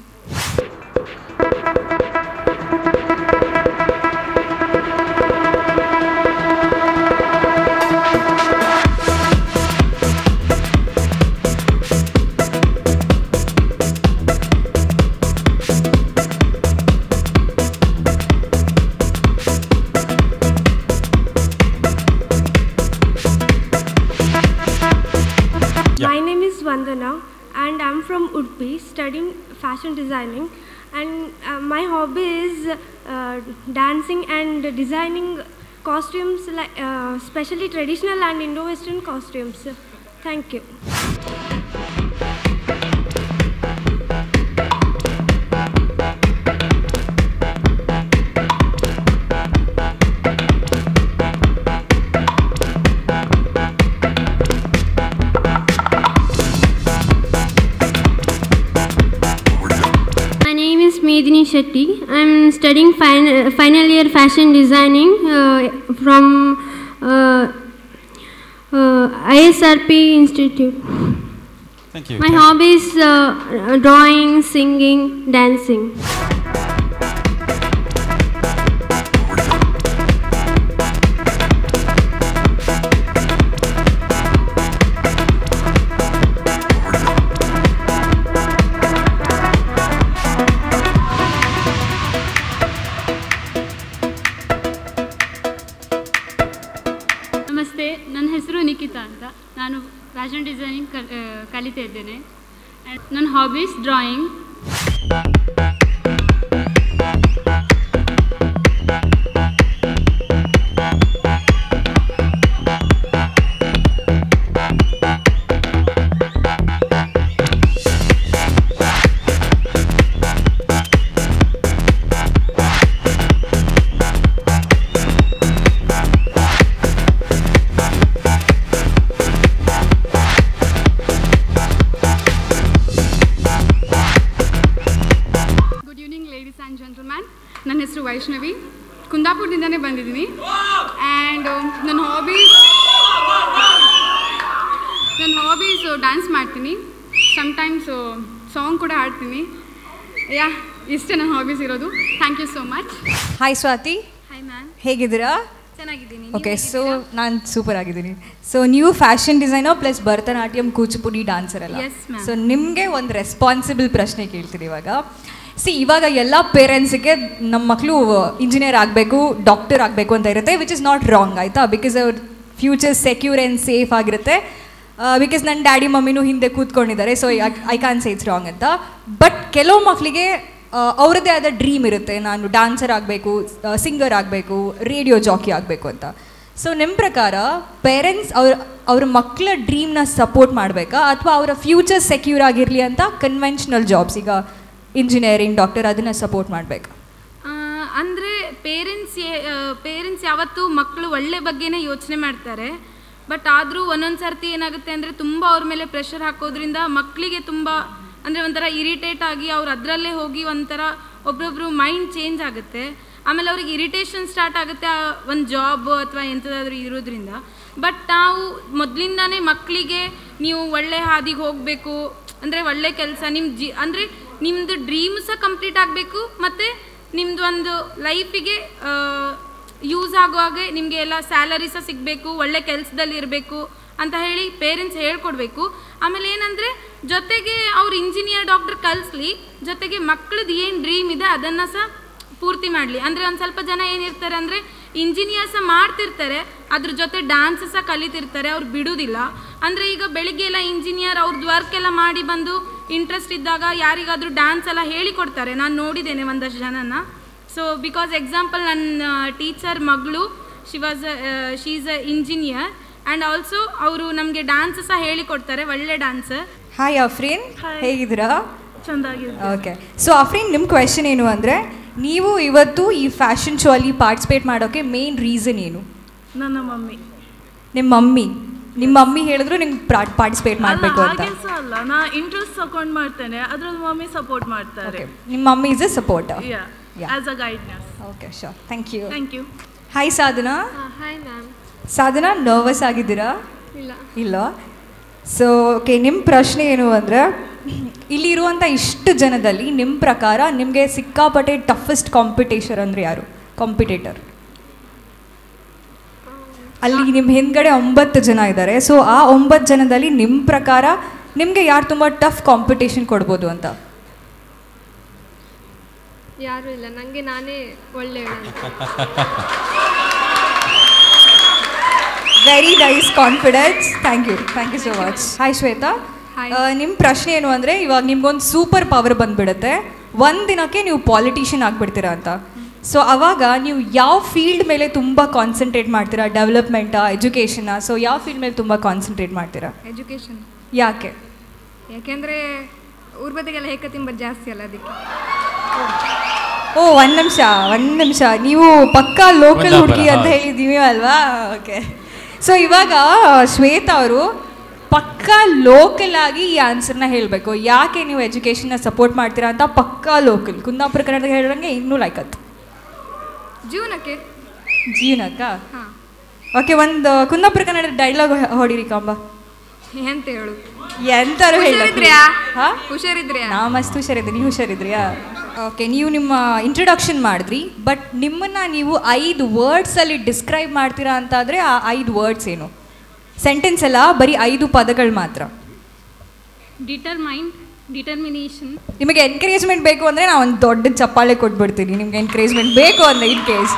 My name is Vandana and I'm from Udupi studying fashion designing, and uh, my hobby is uh, dancing and designing costumes, like uh, especially traditional and Indo-Western costumes. Thank you. Medini Shetty. I am studying fin final year fashion designing uh, from uh, uh, I S R P Institute. Thank you. My hobbies uh, drawing, singing, dancing. ನಮಸ್ತೆ, ನನ್ನ ಹೆಸರು ನಿಖಿತಾ ಅಂತ. ನಾನು fashion designing ಕಲ್ ಕಲಿತಾ ಇದ್ದೇನೆ. ನನ್ನ hobbies drawing. ನನ್ನ ಹೆಸರು ವೈಷ್ಣವಿ, ಕುಂದಾಪುರದಿಂದನೇ ಬಂದಿದ್ದೀನಿ. ಆ್ಯಂಡ್ ನನ್ನ ಹಾಬೀಸ್ ನನ್ನ ಹಾಬೀಸು ಡ್ಯಾನ್ಸ್ ಮಾಡ್ತೀನಿ, ಸಮ್ಟೈಮ್ಸು ಸಾಂಗ್ ಕೂಡ ಹಾಡ್ತೀನಿ. ಯಾ ಇಷ್ಟೇ ನನ್ನ ಹಾಬೀಸ್ ಇರೋದು. Thank you so much. Hi Swathi. Hi ma'am. ಹೇಗಿದ್ದೀರಾ? ಚೆನ್ನಾಗಿದ್ದೀನಿ. ಓಕೆ, ಸೊ ನಾನು ಸೂಪರ್ ಆಗಿದ್ದೀನಿ. ಸೊ ನೀವು fashion designer plus Bharatanatyam Kuchipudi dancer ಅಲ್ಲ? Yes, ma'am. ಸೊ ನಿಮಗೆ ಒಂದು ರೆಸ್ಪಾನ್ಸಿಬಲ್ ಪ್ರಶ್ನೆ ಕೇಳ್ತೀನಿ ಇವಾಗ. ಸಿ ಇವಾಗ ಎಲ್ಲ ಪೇರೆಂಟ್ಸಿಗೆ ನಮ್ಮ ಮಕ್ಕಳು ಇಂಜಿನಿಯರ್ ಆಗಬೇಕು, ಡಾಕ್ಟರ್ ಆಗಬೇಕು ಅಂತ ಇರುತ್ತೆ, ವಿಚ್ ಇಸ್ ನಾಟ್ ರಾಂಗ್ ಆಯಿತಾ, ಬಿಕಾಸ್ ಅವ್ರ ಫ್ಯೂಚರ್ ಸೆಕ್ಯೂರ್ ಆ್ಯಂಡ್ ಸೇಫ್ ಆಗಿರುತ್ತೆ. ಬಿಕಾಸ್ ನನ್ನ ಡ್ಯಾಡಿ ಮಮ್ಮಿನೂ ಹಿಂದೆ ಕೂತ್ಕೊಂಡಿದ್ದಾರೆ, so I can say it's wrong ಅಂತ. ಬಟ್ ಕೆಲವು ಮಕ್ಕಳಿಗೆ ಅವ್ರದ್ದೇ ಆದ ಡ್ರೀಮ್ ಇರುತ್ತೆ, ನಾನು ಡ್ಯಾನ್ಸರ್ ಆಗಬೇಕು, ಸಿಂಗರ್ ಆಗಬೇಕು, ರೇಡಿಯೋ ಜಾಕಿ ಆಗಬೇಕು ಅಂತ. ಸೊ ನಿಮ್ಮ ಪ್ರಕಾರ ಪೇರೆಂಟ್ಸ್ ಅವ್ರ ಅವ್ರ ಮಕ್ಕಳ ಡ್ರೀಮ್ನ ಸಪೋರ್ಟ್ ಮಾಡಬೇಕಾ, ಅಥವಾ ಅವರ ಫ್ಯೂಚರ್ ಸೆಕ್ಯೂರ್ ಆಗಿರಲಿ ಅಂತ ಕನ್ವೆನ್ಷನಲ್ ಜಾಬ್ಸ್, ಈಗ ಇಂಜಿನಿಯರಿಂಗ್, ಡಾಕ್ಟರ್, ಅದನ್ನು ಸಪೋರ್ಟ್ ಮಾಡಬೇಕು? ಅಂದರೆ ಪೇರೆಂಟ್ಸ್ ಪೇರೆಂಟ್ಸ್ ಯಾವತ್ತೂ ಮಕ್ಕಳು ಒಳ್ಳೆ ಬಗ್ಗೆನೇ ಯೋಚನೆ ಮಾಡ್ತಾರೆ. ಬಟ್ ಆದರೂ ಒಂದೊಂದು ಸರ್ತಿ ಏನಾಗುತ್ತೆ ಅಂದರೆ ತುಂಬ ಅವ್ರ ಮೇಲೆ ಪ್ರೆಷರ್ ಹಾಕೋದ್ರಿಂದ ಮಕ್ಕಳಿಗೆ ತುಂಬ ಅಂದರೆ ಒಂಥರ ಇರಿಟೇಟ್ ಆಗಿ ಅವ್ರು ಅದರಲ್ಲೇ ಹೋಗಿ ಒಂಥರ ಒಬ್ರೊಬ್ರು ಮೈಂಡ್ ಚೇಂಜ್ ಆಗುತ್ತೆ. ಆಮೇಲೆ ಅವ್ರಿಗೆ ಇರಿಟೇಷನ್ ಸ್ಟಾರ್ಟ್ ಆಗುತ್ತೆ ಒಂದು ಜಾಬ್ ಅಥವಾ ಎಂಥದಾದ್ರೂ ಇರೋದ್ರಿಂದ. ಬಟ್ ನಾವು ಮೊದಲಿಂದಾನೇ ಮಕ್ಕಳಿಗೆ ನೀವು ಒಳ್ಳೆ ಹಾದಿಗೆ ಹೋಗಬೇಕು, ಅಂದರೆ ಒಳ್ಳೆ ಕೆಲಸ, ನಿಮ್ಮ ಜಿ ಅಂದರೆ ನಿಮ್ಮದು ಡ್ರೀಮ್ ಸಹ ಕಂಪ್ಲೀಟ್ ಆಗಬೇಕು, ಮತ್ತು ನಿಮ್ಮದು ಒಂದು ಲೈಫಿಗೆ ಯೂಸ್ ಆಗುವಾಗೆ ನಿಮಗೆ ಎಲ್ಲ ಸ್ಯಾಲರಿ ಸಹ ಸಿಗಬೇಕು, ಒಳ್ಳೆ ಕೆಲಸದಲ್ಲಿ ಇರಬೇಕು ಅಂತ ಹೇಳಿ ಪೇರೆಂಟ್ಸ್ ಹೇಳ್ಕೊಡ್ಬೇಕು. ಆಮೇಲೆ ಏನಂದರೆ ಜೊತೆಗೆ ಅವ್ರು ಇಂಜಿನಿಯರ್, ಡಾಕ್ಟರ್ ಕಲಿಸ್ಲಿ, ಜೊತೆಗೆ ಮಕ್ಕಳದ್ದು ಏನು ಡ್ರೀಮ್ ಇದೆ ಅದನ್ನು ಸಹ ಪೂರ್ತಿ ಮಾಡಲಿ. ಅಂದರೆ ಒಂದು ಸ್ವಲ್ಪ ಜನ ಏನಿರ್ತಾರೆ ಅಂದರೆ ಇಂಜಿನಿಯರ್ ಸಹ ಮಾಡ್ತಿರ್ತಾರೆ, ಅದ್ರ ಜೊತೆ ಡ್ಯಾನ್ಸ್ ಸಹ ಕಲಿತಿರ್ತಾರೆ, ಅವ್ರು ಬಿಡೋದಿಲ್ಲ. ಅಂದರೆ ಈಗ ಬೆಳಿಗ್ಗೆ ಎಲ್ಲ ಇಂಜಿನಿಯರ್ ಅವ್ರದ್ದು ವರ್ಕ್ ಎಲ್ಲ ಮಾಡಿ ಬಂದು ಇಂಟ್ರೆಸ್ಟ್ ಇದ್ದಾಗ ಯಾರಿಗಾದರೂ ಡ್ಯಾನ್ಸ್ ಎಲ್ಲ ಹೇಳಿಕೊಡ್ತಾರೆ, ನಾನು ನೋಡಿದ್ದೇನೆ ಒಂದಷ್ಟು ಜನನ. ಸೊ ಬಿಕಾಸ್ ಎಕ್ಸಾಂಪಲ್ ನನ್ನ ಟೀಚರ್ ಮಗಳು, she was she is a engineer and also ಅವರು ನಮಗೆ ಡ್ಯಾನ್ಸ್ ಸಹ ಹೇಳಿಕೊಡ್ತಾರೆ, ಒಳ್ಳೆ ಡ್ಯಾನ್ಸರ್. ಹಾಯ್ ಅಫ್ರೀನ್, ಹೇಗಿದ್ದೀರಾ? ಚೆಂದಾಗಿದೆ. ಓಕೆ, ಸೊ ಅಫ್ರೀನ್, ನಿಮ್ಮ ಕ್ವೆಶನ್ ಏನು ಅಂದರೆ, ನೀವು ಇವತ್ತು ಈ ಫ್ಯಾಷನ್ ಶೋ ಅಲ್ಲಿ ಪಾರ್ಟಿಸಿಪೇಟ್ ಮಾಡೋಕ್ಕೆ ಮೇನ್ ರೀಸನ್ ಏನು? ನನ್ನ ಮಮ್ಮಿ. ನಿಮ್ಮ ಮಮ್ಮಿ ನಿಮ್ಮ ಮಮ್ಮಿ ಹೇಳಿದ್ರು ನಿಮ್ಗೆ ಪಾರ್ಟಿಸಿಪೇಟ್ ಮಾಡಬೇಕು ಅಂತ? ಅಲ್ಲ, ನಾ ಇಂಟ್ರೆಸ್ಟ್ ತಗೊಂಡು ಮಾಡ್ತೇನೆ, ಅದ್ರಲ್ಲಿ ಮಮ್ಮಿ ಸಪೋರ್ಟ್ ಮಾಡ್ತಾರೆ. ನಿಮ್ಮ mummy is a support as a guidance. Okay, sure, thank you. Thank you. Hi Sadhana. Hi ma'am. Sadhana, nervous ಆಗಿದ್ದೀರಾ? ಇಲ್ಲ ಇಲ್ಲ. ಸೊ ಓಕೆ, ನಿಮ್ಮ ಪ್ರಶ್ನೆ ಏನು ಅಂದರೆ, ಇಲ್ಲಿರುವಂಥ ಇಷ್ಟು ಜನದಲ್ಲಿ ನಿಮ್ಮ ಪ್ರಕಾರ ನಿಮಗೆ ಸಿಕ್ಕಾಪಟ್ಟೆ ಟಫೆಸ್ಟ್ ಕಾಂಪಿಟೇಷನ್ ಅಂದರೆ ಯಾರು? ಕಾಂಪಿಟೇಟರ್ ಅಲ್ಲಿ ನಿಮ್ಮ ಹಿಂದ್ಗಡೆ ಒಂಬತ್ತು ಜನ ಇದ್ದಾರೆ. ಸೊ ಆ ಒಂಬತ್ತು ಜನದಲ್ಲಿ ನಿಮ್ಮ ಪ್ರಕಾರ ನಿಮಗೆ ಯಾರು ತುಂಬ ಟಫ್ ಕಾಂಪಿಟೇಷನ್ ಕೊಡ್ಬೋದು ಅಂತ? ಯಾರೂ ಇಲ್ಲ, ನನಗೆ ನಾನೇ ಒಳ್ಳೆ very nice confidence. Thank you thank you so much. Hi Shweta, ನಿಮ್ಮ ಪ್ರಶ್ನೆ ಏನು ಅಂದರೆ, ಇವಾಗ ನಿಮ್ಗೊಂದು ಸೂಪರ್ ಪವರ್ ಬಂದುಬಿಡುತ್ತೆ, ಒಂದು ದಿನಕ್ಕೆ ನೀವು ಪಾಲಿಟಿಷಿಯನ್ ಆಗಿಬಿಡ್ತೀರಾ ಅಂತ. ಸೊ ಅವಾಗ ನೀವು ಯಾವ ಫೀಲ್ಡ್ ಮೇಲೆ ತುಂಬ ಕಾನ್ಸಂಟ್ರೇಟ್ ಮಾಡ್ತೀರಾ? ಡೆವಲಪ್ಮೆಂಟಾ, ಎಜುಕೇಷನಾ? ಸೊ ಯಾವ ಫೀಲ್ಡ್ ಮೇಲೆ ತುಂಬ ಕಾನ್ಸಂಟ್ರೇಟ್ ಮಾಡ್ತೀರಾ? ಎಜುಕೇಷನ್. ಯಾಕೆ? ಯಾಕೆಂದರೆ ಊರ ಬದಿಗೆಲ್ಲ ಹೇಗೆ ತಿಂಬದು ಜಾಸ್ತಿ ಅಲ್ಲ, ಅದಕ್ಕೆ. ಓ, ಒಂದು ನಿಮಿಷ ಒಂದು ನಿಮಿಷ ನೀವು ಪಕ್ಕಾ ಲೋಕಲ್ ಹುಡುಗಿ ಅಂತ ಹೇಳಿದ್ದೀವಿ ಅಲ್ವಾ? ಓಕೆ. ಸೊ ಇವಾಗ ಶ್ವೇತಾ ಅವರು ಪಕ್ಕಾ ಲೋಕಲ್ ಆಗಿ ಈ ಆನ್ಸರ್ನ ಹೇಳಬೇಕು. ಯಾಕೆ ನೀವು ಎಜುಕೇಷನ್ನ ಸಪೋರ್ಟ್ ಮಾಡ್ತೀರಾ ಅಂತ ಪಕ್ಕಾ ಲೋಕಲ್ ಕುಂದಾಪುರ ಕನ್ನಡದಾಗ ಹೇಳಿದಂಗೆ ಇನ್ನೂ ಲೈಕ್ ಅದು ಜೀವನಕ್ಕೆ. ಜೀವನಕ್ಕ? ಓಕೆ, ಒಂದು ಕುಂದಾಪುರ ಕನ್ನಡ ಡೈಲಾಗ್ ಹೊಡಿರಿ ಕಾಂಬ. ಎಂತ ಹೇಳು? ಎಂತಾರು ಹುಷಾರಿದ್ರ್ಯಾ? ಹುಷಾರಿದ್ರ್ಯಾ? ನಾ ಮಸ್ತ್ ಹುಷಾರಿದ್ರಿ, ನೀವು ಹುಷಾರಿದ್ರ್ಯಾ? ಓಕೆ, ನೀವು ನಿಮ್ಮ ಇಂಟ್ರೊಡಕ್ಷನ್ ಮಾಡಿದ್ರಿ, ಬಟ್ ನಿಮ್ಮನ್ನು ನೀವು ಐದು ವರ್ಡ್ಸಲ್ಲಿ ಡಿಸ್ಕ್ರೈಬ್ ಮಾಡ್ತೀರಾ ಅಂತಾದರೆ ಆ ಐದು ವರ್ಡ್ಸ್ ಏನು? ಸೆಂಟೆನ್ಸ್ ಎಲ್ಲ ಬರೀ ಐದು ಪದಗಳು ಮಾತ್ರ. Determined, determination. ನಿಮಗೆ ಎನ್ಕರೇಜ್ಮೆಂಟ್ ಬೇಕು ಅಂದರೆ ನಾನು ಒಂದು ದೊಡ್ಡ ಚಪ್ಪಾಳೆ ಕೊಟ್ಬಿಡ್ತೀನಿ. ನಿಮಗೆ ಎನ್ಕರೇಜ್ಮೆಂಟ್ ಬೇಕು ಅಂದರೆ ಇನ್ ಕೇಸ್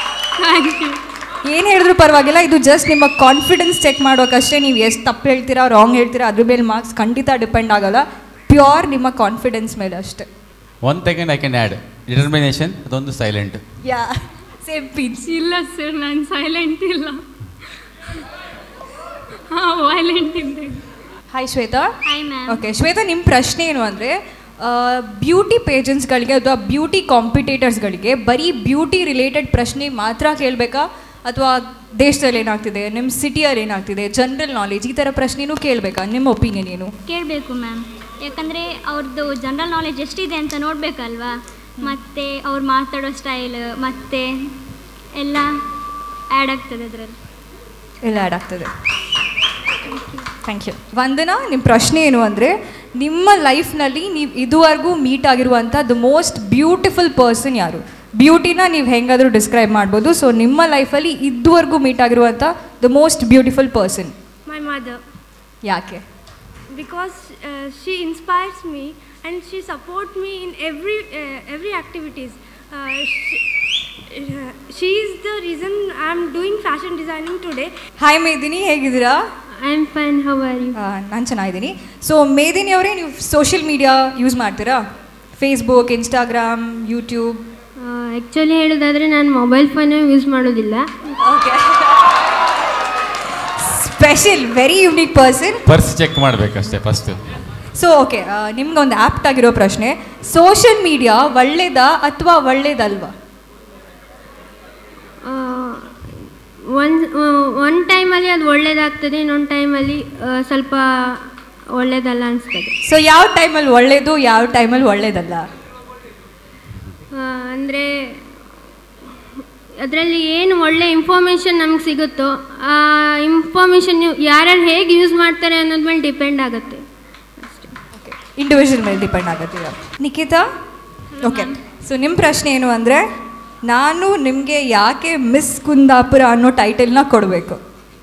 ಏನು ಹೇಳಿದ್ರು ಪರವಾಗಿಲ್ಲ, ಇದು ಜಸ್ಟ್ ನಿಮ್ಮ ಕಾನ್ಫಿಡೆನ್ಸ್ ಚೆಕ್ ಮಾಡೋಕ್ಕಷ್ಟೇ. ನೀವು ಎಷ್ಟು ತಪ್ಪು ಹೇಳ್ತೀರಾ, ರಾಂಗ್ ಹೇಳ್ತೀರಾ, ಅದ್ರ ಮೇಲೆ ಮಾರ್ಕ್ಸ್ ಖಂಡಿತ ಡಿಪೆಂಡ್ ಆಗೋಲ್ಲ. ಪ್ಯೂರ್ ನಿಮ್ಮ ಕಾನ್ಫಿಡೆನ್ಸ್ ಮೇಲೆ ಅಷ್ಟೇ. One second I can add determination, ಅದೊಂದು ಸೈಲೆಂಟ್. Yeah, same pinch. ಇಲ್ಲ ಸರ್, ನಾನು ಸೈಲೆಂಟ್ ಇಲ್ಲ, ಹಾಂ ವೈಲೆಂಟ್ ಇದ್ದೆ. Hi Shweta. Hi ma'am. Okay Shweta, ನಿಮ್ಮ ಪ್ರಶ್ನೆ ಏನು ಅಂದರೆ, ಬ್ಯೂಟಿ ಪೇಜೆಂಟ್ಸ್ಗಳಿಗೆ ಅಥವಾ ಬ್ಯೂಟಿ ಕಾಂಪಿಟೇಟರ್ಸ್ಗಳಿಗೆ ಬರೀ ಬ್ಯೂಟಿ ರಿಲೇಟೆಡ್ ಪ್ರಶ್ನೆ ಮಾತ್ರ ಕೇಳಬೇಕಾ, ಅಥವಾ ದೇಶದಲ್ಲಿ ಏನಾಗ್ತಿದೆ, ನಿಮ್ಮ ಸಿಟಿಯಲ್ಲಿ ಏನಾಗ್ತಿದೆ, ಜನರಲ್ ನಾಲೆಜ್ ಈ ಥರ ಪ್ರಶ್ನೆನೂ ಕೇಳಬೇಕಾ? ನಿಮ್ಮ ಒಪಿನಿಯನ್ ಏನು? ಕೇಳಬೇಕು ಮ್ಯಾಮ್, ಯಾಕಂದರೆ ಅವ್ರದ್ದು ಜನರಲ್ ನಾಲೆಜ್ ಎಷ್ಟಿದೆ ಅಂತ ನೋಡಬೇಕಲ್ವಾ. ಮತ್ತು ಅವ್ರು ಮಾತಾಡೋ ಸ್ಟೈಲ್ ಮತ್ತು ಎಲ್ಲ ಆ್ಯಡ್ ಆಗ್ತದೆ ಅದರಲ್ಲಿ. ಎಲ್ಲ ಆ್ಯಡ್ ಆಗ್ತದೆ. Thank you. ವಂದನಾ, ನಿಮ್ಮ ಪ್ರಶ್ನೆ ಏನು ಅಂದರೆ, ನಿಮ್ಮ ಲೈಫ್ನಲ್ಲಿ ನೀವು ಇದುವರೆಗೂ ಮೀಟ್ ಆಗಿರುವಂಥ ದ ಮೋಸ್ಟ್ ಬ್ಯೂಟಿಫುಲ್ ಪರ್ಸನ್ ಯಾರು? ಬ್ಯೂಟಿನ ನೀವು ಹೆಂಗಾದರೂ ಡಿಸ್ಕ್ರೈಬ್ ಮಾಡ್ಬೋದು. ಸೊ ನಿಮ್ಮ ಲೈಫಲ್ಲಿ ಇದುವರೆಗೂ ಮೀಟ್ ಆಗಿರುವಂಥ the most beautiful person? My mother. ಯಾಕೆ? Because she inspires me and she support me in every every activities. She is the reason I am doing fashion designing today. Hi Medini, ಹೇಗಿದ್ದೀರಾ? I am fine, how are you? ನಾನು ಚೆನ್ನಾಗಿದ್ದೀನಿ. So Medini ಅವರೇ, ನೀವು social media use ಮಾಡ್ತೀರಾ? Facebook, Instagram, YouTube? Actually ಹೇಳೋದಾದರೆ ನಾನು mobile ಫೋನೇ use ಮಾಡೋದಿಲ್ಲ. Okay, special, very unique person. Purse check ಮಾಡಬೇಕಷ್ಟೇ first. So okay, ನಿಮ್ಗೊಂದು ಆ್ಯಪ್ಟ್ ಆಗಿರೋ ಪ್ರಶ್ನೆ, ಸೋಷಿಯಲ್ ಮೀಡಿಯಾ ಒಳ್ಳೇದಾ ಅಥವಾ ಒಳ್ಳೇದಲ್ವಾ? ಒಂದು ಒಂದು ಟೈಮಲ್ಲಿ ಅದು ಒಳ್ಳೇದಾಗ್ತದೆ, ಇನ್ನೊಂದು ಟೈಮಲ್ಲಿ ಸ್ವಲ್ಪ ಒಳ್ಳೇದಲ್ಲ ಅನಿಸ್ತದೆ. ಸೊ ಯಾವ ಟೈಮಲ್ಲಿ ಒಳ್ಳೇದು, ಯಾವ ಟೈಮಲ್ಲಿ ಒಳ್ಳೇದಲ್ಲ? ಅಂದರೆ ಅದರಲ್ಲಿ ಏನು ಒಳ್ಳೆ ಇನ್ಫಾರ್ಮೇಷನ್ ನಮ್ಗೆ ಸಿಗುತ್ತೋ ಆ ಇನ್ಫಾರ್ಮೇಷನ್ ಯಾರ್ಯಾರು ಹೇಗೆ ಯೂಸ್ ಮಾಡ್ತಾರೆ ಅನ್ನೋದ್ರ ಮೇಲೆ ಡಿಪೆಂಡ್ ಆಗುತ್ತೆ ಅಷ್ಟೇ. ಓಕೆ, ಇಂಡಿವಿಜುವಲ್ ಮೇಲೆ ಡಿಪೆಂಡ್ ಆಗುತ್ತೆ. ನಿಖಿತಾ, ಓಕೆ, ಸೊ ನಿಮ್ಮ ಪ್ರಶ್ನೆ ಏನು ಅಂದರೆ, ನಾನು ನಿಮಗೆ ಯಾಕೆ ಮಿಸ್ ಕುಂದಾಪುರ ಅನ್ನೋ ಟೈಟಲ್ನ ಕೊಡಬೇಕು?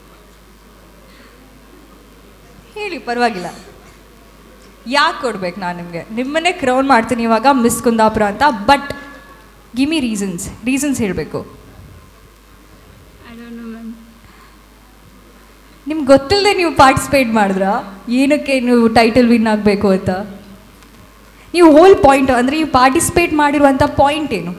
ಹೇಳಿ, ಪರವಾಗಿಲ್ಲ. ಯಾಕೆ ಕೊಡ್ಬೇಕು ನಾನು ನಿಮಗೆ? ನಿಮ್ಮನ್ನೇ ಕ್ರೌನ್ ಮಾಡ್ತೀನಿ ಇವಾಗ ಮಿಸ್ ಕುಂದಾಪುರ ಅಂತ, but give me reasons. Reasons ಹೇಳಬೇಕು. ನಿಮ್ಗೆ ಗೊತ್ತಿಲ್ಲದೆ ನೀವು ಪಾರ್ಟಿಸಿಪೇಟ್ ಮಾಡಿದ್ರಾ? ಏನಕ್ಕೆ ನೀವು ಟೈಟಲ್ ವಿನ್ ಆಗಬೇಕು ಅಂತ? ನೀವು ಹೋಲ್ ಪಾಯಿಂಟ್ ಅಂದರೆ ನೀವು ಪಾರ್ಟಿಸಿಪೇಟ್ ಮಾಡಿರುವಂಥ ಪಾಯಿಂಟ್ ಏನು?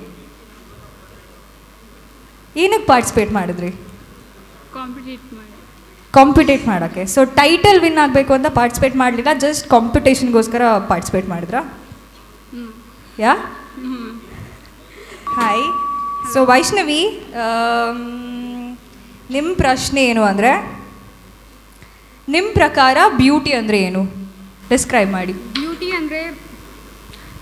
ಏನಕ್ಕೆ ಪಾರ್ಟಿಸಿಪೇಟ್ ಮಾಡಿದ್ರಿ? ಕಾಂಪಿಟೇಟ್ ಮಾಡಿ ಕಾಂಪಿಟೇಟ್ ಮಾಡೋಕ್ಕೆ. ಸೊ ಟೈಟಲ್ ವಿನ್ ಆಗಬೇಕು ಅಂತ ಪಾರ್ಟಿಸಿಪೇಟ್ ಮಾಡಲಿಲ್ಲ, ಜಸ್ಟ್ ಕಾಂಪಿಟೇಷನ್ಗೋಸ್ಕರ ಪಾರ್ಟಿಸಿಪೇಟ್ ಮಾಡಿದ್ರಾ? ಯಾ? ಹಾಯ್. ಸೊ ವೈಷ್ಣವಿ, ನಿಮ್ಮ ಪ್ರಶ್ನೆ ಏನು ಅಂದರೆ, ನಿಮ್ಮ ಪ್ರಕಾರ ಬ್ಯೂಟಿ ಅಂದರೆ ಏನು? ಡಿಸ್ಕ್ರೈಬ್ ಮಾಡಿ. ಬ್ಯೂಟಿ ಅಂದರೆ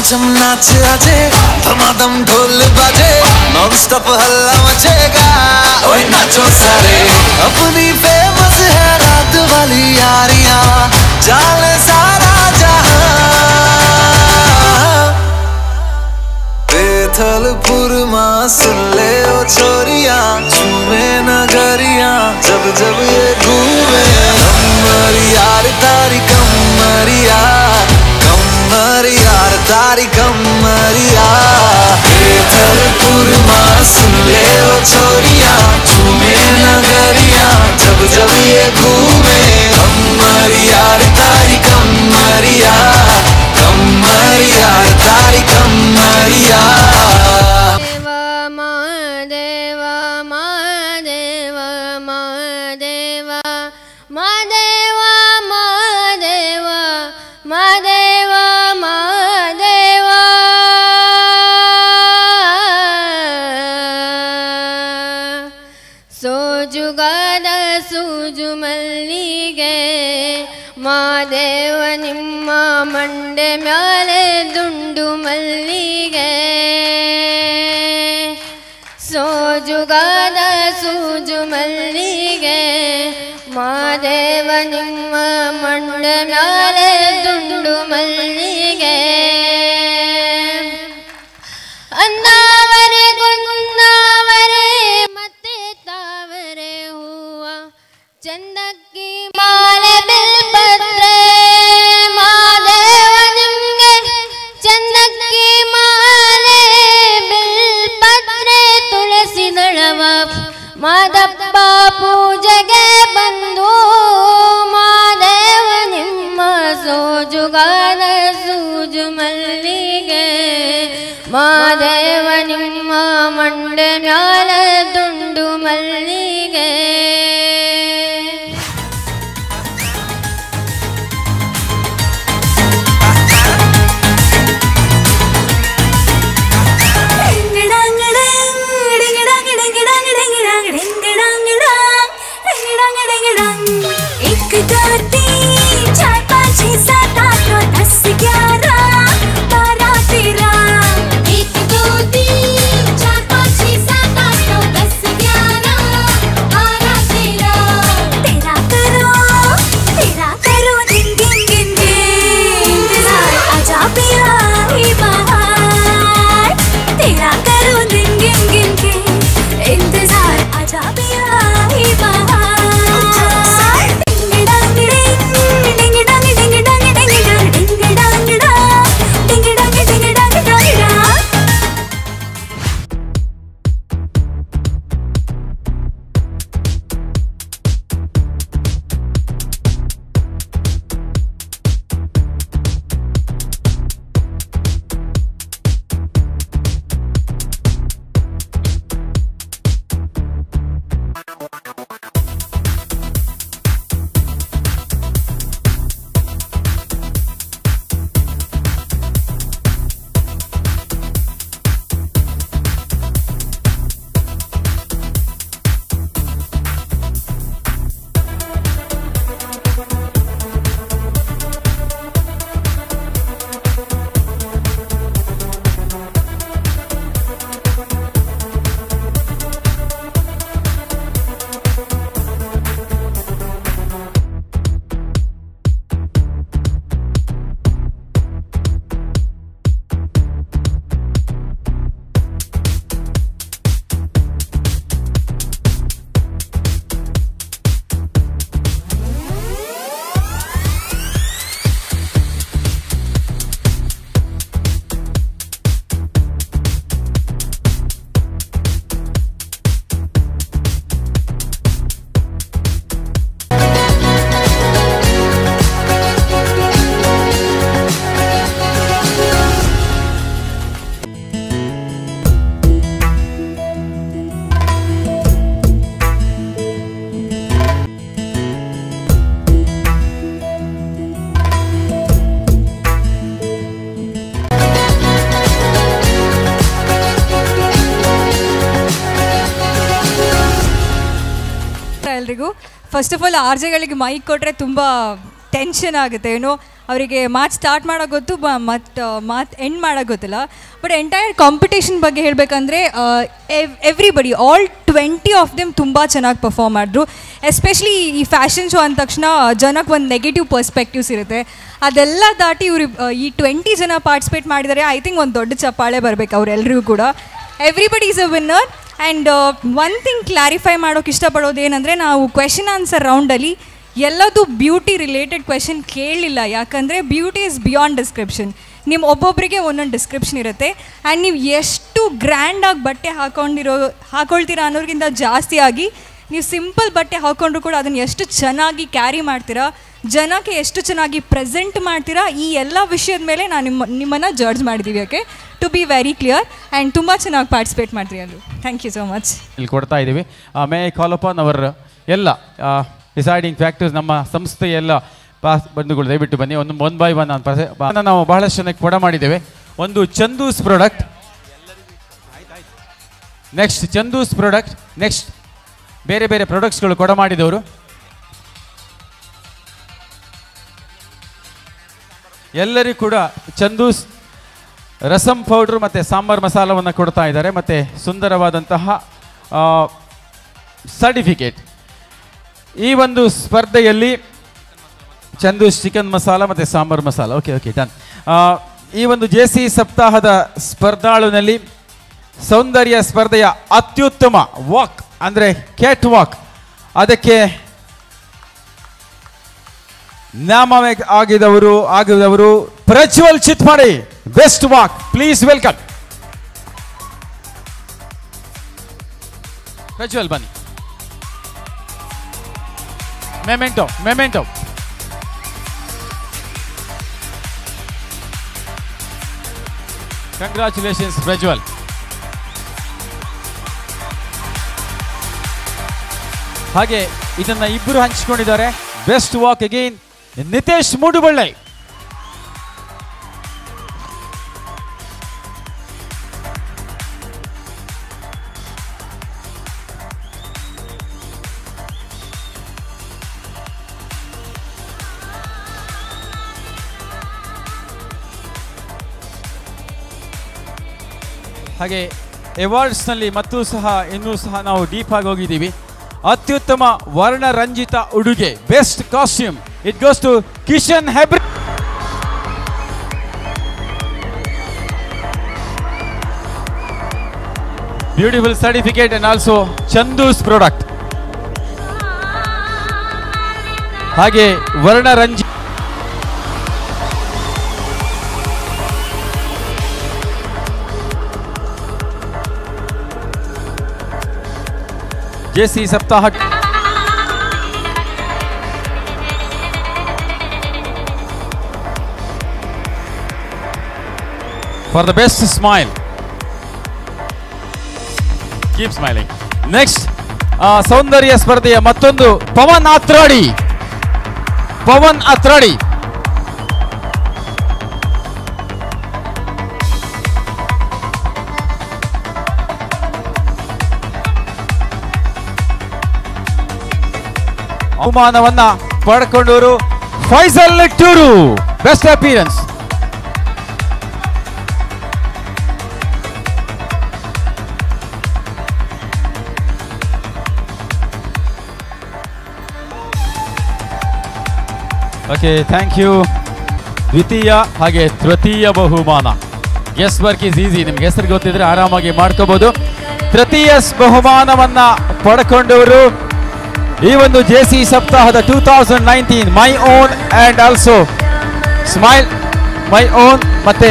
छम नाच आजे धमाधम ढोल बाजे नॉन स्टॉप हल्ला मचेगा ओए नाचो सारे अपनी फेमस है रात वाली यारियां जाले सारा जहां बेथलपुर मां सुन ले ओ छोरियां झूमे नगरियां जब जब ये घूमे कमर यार तारी कमरिया कमर यार तारी कमरिया बेथलपुर मां सुन ले ओ छोरियां झूमे नगरियां जब जब ये घूमे कमर यार तारी कमरिया कमर यार तारी कमरिया ಮಾದೇವ ನಿಮ್ಮ ಮಂಡೆ ಮ್ಯಾಲೆ ದುಂಡು ಮಲ್ಲಿಗೆ ಸೋಜುಗಾದ ಸೂಜು ಮಲ್ಲಿಗೆ ಮಾದೇವ ನಿಮ್ಮ ಮಂಡೆ ಮ್ಯಾಲೆ ದುಂಡು ಮಲ್ಲಿಗೆ ಅಂದಾವರೆ ಗುಂದಾವರೆ ಮತ್ತೆ ತಾವರೆ ಹೂವ ಚಂದಕ್ಕಿ ಮಾಲೆ ಬಿಲ್ಪತ್ರೆ ಮಾದೇವ ನಿಮ್ಗೆ ಚಂದಕ್ಕಿ ಮಾಲೆ ಬಿಲ್ಪತ್ರೆ ತುಳಸಿ ದಳವ ಮಾದಪ್ಪ ಪೂಜೆಗೆ ಬಂದು ಮಾದೇವ ನಿಮ್ಮ ಸೋಜುಗಾದ ಸೂಜು ಮಲ್ಲಿಗೆ ಮಾದೇವ ನಿಮ್ಮ ಮಂಡೆ ಮ್ಯಾಲ ದುಂಡು ಮಲ್ಲಿಗೆ ಎಲ್ರಿಗೂ ಫಸ್ಟ್ ಆಫ್ ಆಲ್ ಆರ್ ಜೆಗಳಿಗೆ ಮೈಕ್ ಕೊಟ್ಟರೆ ತುಂಬ ಟೆನ್ಷನ್ ಆಗುತ್ತೆ ಏನೋ ಅವರಿಗೆ ಮಾತು ಸ್ಟಾರ್ಟ್ ಮಾಡೋಕೆ ಗೊತ್ತು ಬ ಮತ್ತು ಮಾತು ಎಂಡ್ ಮಾಡೋಕೆ ಗೊತ್ತಿಲ್ಲ. ಬಟ್ ಎಂಟೈರ್ ಕಾಂಪಿಟೇಷನ್ ಬಗ್ಗೆ ಹೇಳಬೇಕಂದ್ರೆ everybody all twenty of them ತುಂಬ ಚೆನ್ನಾಗಿ ಪರ್ಫಾರ್ಮ್ ಮಾಡಿದ್ರು. ಎಸ್ಪೆಷಲಿ ಈ ಫ್ಯಾಷನ್ ಶೋ ಅಂದ ತಕ್ಷಣ ಜನಕ್ಕೆ ಒಂದು ನೆಗೆಟಿವ್ ಪರ್ಸ್ಪೆಕ್ಟಿವ್ಸ್ ಇರುತ್ತೆ. ಅದೆಲ್ಲ ದಾಟಿ ಇವರು ಈ ಟ್ವೆಂಟಿ ಜನ ಪಾರ್ಟಿಸಿಪೇಟ್ ಮಾಡಿದ್ದಾರೆ. ಐ ಥಿಂಕ್ ಒಂದು ದೊಡ್ಡ ಚಪ್ಪಾಳೆ ಬರಬೇಕು ಅವರೆಲ್ಲರಿಗೂ ಕೂಡ. Everybody is a winner. And one thing clarify ಮಾಡೋಕೆ ಇಷ್ಟಪಡೋದು ಏನಂದರೆ, ನಾವು ಕ್ವೆಶನ್ ಆನ್ಸರ್ ರೌಂಡಲ್ಲಿ ಎಲ್ಲದೂ ಬ್ಯೂಟಿ ರಿಲೇಟೆಡ್ ಕ್ವೆಶನ್ ಕೇಳಲಿಲ್ಲ. ಯಾಕಂದರೆ ಬ್ಯೂಟಿ ಇಸ್ ಬಿಯಾಂಡ್ ಡಿಸ್ಕ್ರಿಪ್ಷನ್. ನಿಮ್ಮ ಒಬ್ಬೊಬ್ಬರಿಗೆ ಒಂದೊಂದು ಡಿಸ್ಕ್ರಿಪ್ಷನ್ ಇರುತ್ತೆ. ಆ್ಯಂಡ್ ನೀವು ಎಷ್ಟು ಗ್ರ್ಯಾಂಡಾಗಿ ಬಟ್ಟೆ ಹಾಕ್ಕೊಂಡಿರೋ ಹಾಕೊಳ್ತೀರಾ ಅನ್ನೋರಿಗಿಂತ ಜಾಸ್ತಿಯಾಗಿ ನೀವು ಸಿಂಪಲ್ ಬಟ್ಟೆ ಹಾಕ್ಕೊಂಡ್ರು ಕೂಡ ಅದನ್ನು ಎಷ್ಟು ಚೆನ್ನಾಗಿ ಕ್ಯಾರಿ ಮಾಡ್ತೀರಾ, ಜನಕ್ಕೆ ಎಷ್ಟು ಚೆನ್ನಾಗಿ ಪ್ರೆಸೆಂಟ್ ಮಾಡ್ತೀರಾ, ಈ ಎಲ್ಲ ವಿಷಯದ ಮೇಲೆ ನಾನು ನಿಮ್ಮ ನಿಮ್ಮನ್ನು ಜಡ್ಜ್ ಮಾಡಿದ್ದೀವಿ. Okay, to be very clear. And ತುಂಬ ಚೆನ್ನಾಗಿ ಪಾರ್ಟಿಸಿಪೇಟ್ ಮಾಡ್ತೀರಿ ಅಲ್ಲೂ. Thank you so much. ಇಲ್ಲಿ ಕೊಡ್ತಾ ಇದ್ದೀವಿ. May I call upon our ಎಲ್ಲ ಡಿಸೈಡಿಂಗ್ ಫ್ಯಾಕ್ಟರ್ಸ್, ನಮ್ಮ ಸಂಸ್ಥೆಯ ಎಲ್ಲ ಪಾಸ್ ಬಂಧುಗಳು ದಯವಿಟ್ಟು ಬನ್ನಿ. ಒಂದು ಒನ್ ಬೈ ಒನ್ ನಾನು ನಾವು ಬಹಳಷ್ಟು ಜನಕ್ಕೆ ಕೊಡ ಮಾಡಿದ್ದೇವೆ. ಒಂದು Chandus product, next Chandus product, next ಬೇರೆ ಬೇರೆ ಪ್ರಾಡಕ್ಟ್ಸ್ಗಳು ಕೊಡ ಮಾಡಿದವರು. ಎಲ್ಲರಿಗೂ ಕೂಡ ಚಂದೂಸ್ ರಸಂ ಪೌಡ್ರು ಮತ್ತು ಸಾಂಬಾರ್ ಮಸಾಲವನ್ನು ಕೊಡ್ತಾ ಇದ್ದಾರೆ, ಮತ್ತು ಸುಂದರವಾದಂತಹ ಸರ್ಟಿಫಿಕೇಟ್. ಈ ಒಂದು ಸ್ಪರ್ಧೆಯಲ್ಲಿ ಚಂದೂಸ್ ಚಿಕನ್ ಮಸಾಲ ಮತ್ತು sambar masala. Okay okay done. ಈ ಒಂದು ಜೆ ಸಿ ಸಪ್ತಾಹದ ಸ್ಪರ್ಧಾಳುನಲ್ಲಿ ಸೌಂದರ್ಯ ಸ್ಪರ್ಧೆಯ ಅತ್ಯುತ್ತಮ ವಾಕ್ ಅಂದರೆ ಕ್ಯಾಟ್ ವಾಕ್, ಅದಕ್ಕೆ ನಾಮವೇ ಆಗಿದವರು ಆಗಿದವರು Prajwal Chitmadi. Best walk, please welcome Prajwal, ಬನ್ನಿ. Memento memento congratulations Prajwal. ಹಾಗೆ ಇದನ್ನ ಇಬ್ಬರು ಹಂಚಿಕೊಂಡಿದ್ದಾರೆ. Best walk again Nitesh Moodubelli. ಹಾಗೆ ಅವಾರ್ಡ್ಸ್ನಲ್ಲಿ ಮತ್ತೂ ಸಹ ಇನ್ನೂ ಸಹ ನಾವು ಡೀಪ್ ಆಗಿ ಹೋಗಿದ್ದೀವಿ. ಅತ್ಯುತ್ತಮ ವರ್ಣರಂಜಿತ ಉಡುಗೆ, best costume, it goes to Kishan Hebri. Beautiful certificate and also Chandus product. ಹಾಗೆ ವರ್ಣರಂಜಿ ಜೆ ಸಿ ಸಪ್ತಾಹ for the best smile. Keep smiling. Next ಸೌಂದರ್ಯ ಸ್ಪರ್ಧೆಯ ಮತ್ತೊಂದು ಪವನ್ ಅತ್ರಾಡಿ. ಪವನ್ ಅತ್ರಾಡಿ ಬಹುಮಾನವನ್ನ ಪಡ್ಕೊಂಡವರು. ಫೈಸಲ್ ಟೂರು best appearance. Okay, thank you. ದ್ವಿತೀಯ ಹಾಗೆ ತೃತೀಯ ಬಹುಮಾನ. ಗೆಸ್ ವರ್ಕ್ ಈಸ್ ಈಸಿ, ನಿಮ್ಗೆ ಹೆಸರು ಗೊತ್ತಿದ್ರೆ ಆರಾಮಾಗಿ ಮಾಡ್ಕೋಬಹುದು. ತೃತೀಯ ಬಹುಮಾನವನ್ನ ಪಡ್ಕೊಂಡವರು ಈ ಒಂದು ಜೆ ಸಿ ಸಪ್ತಾಹದ two thousand nineteen my own and also smile my own ಮತ್ತೆ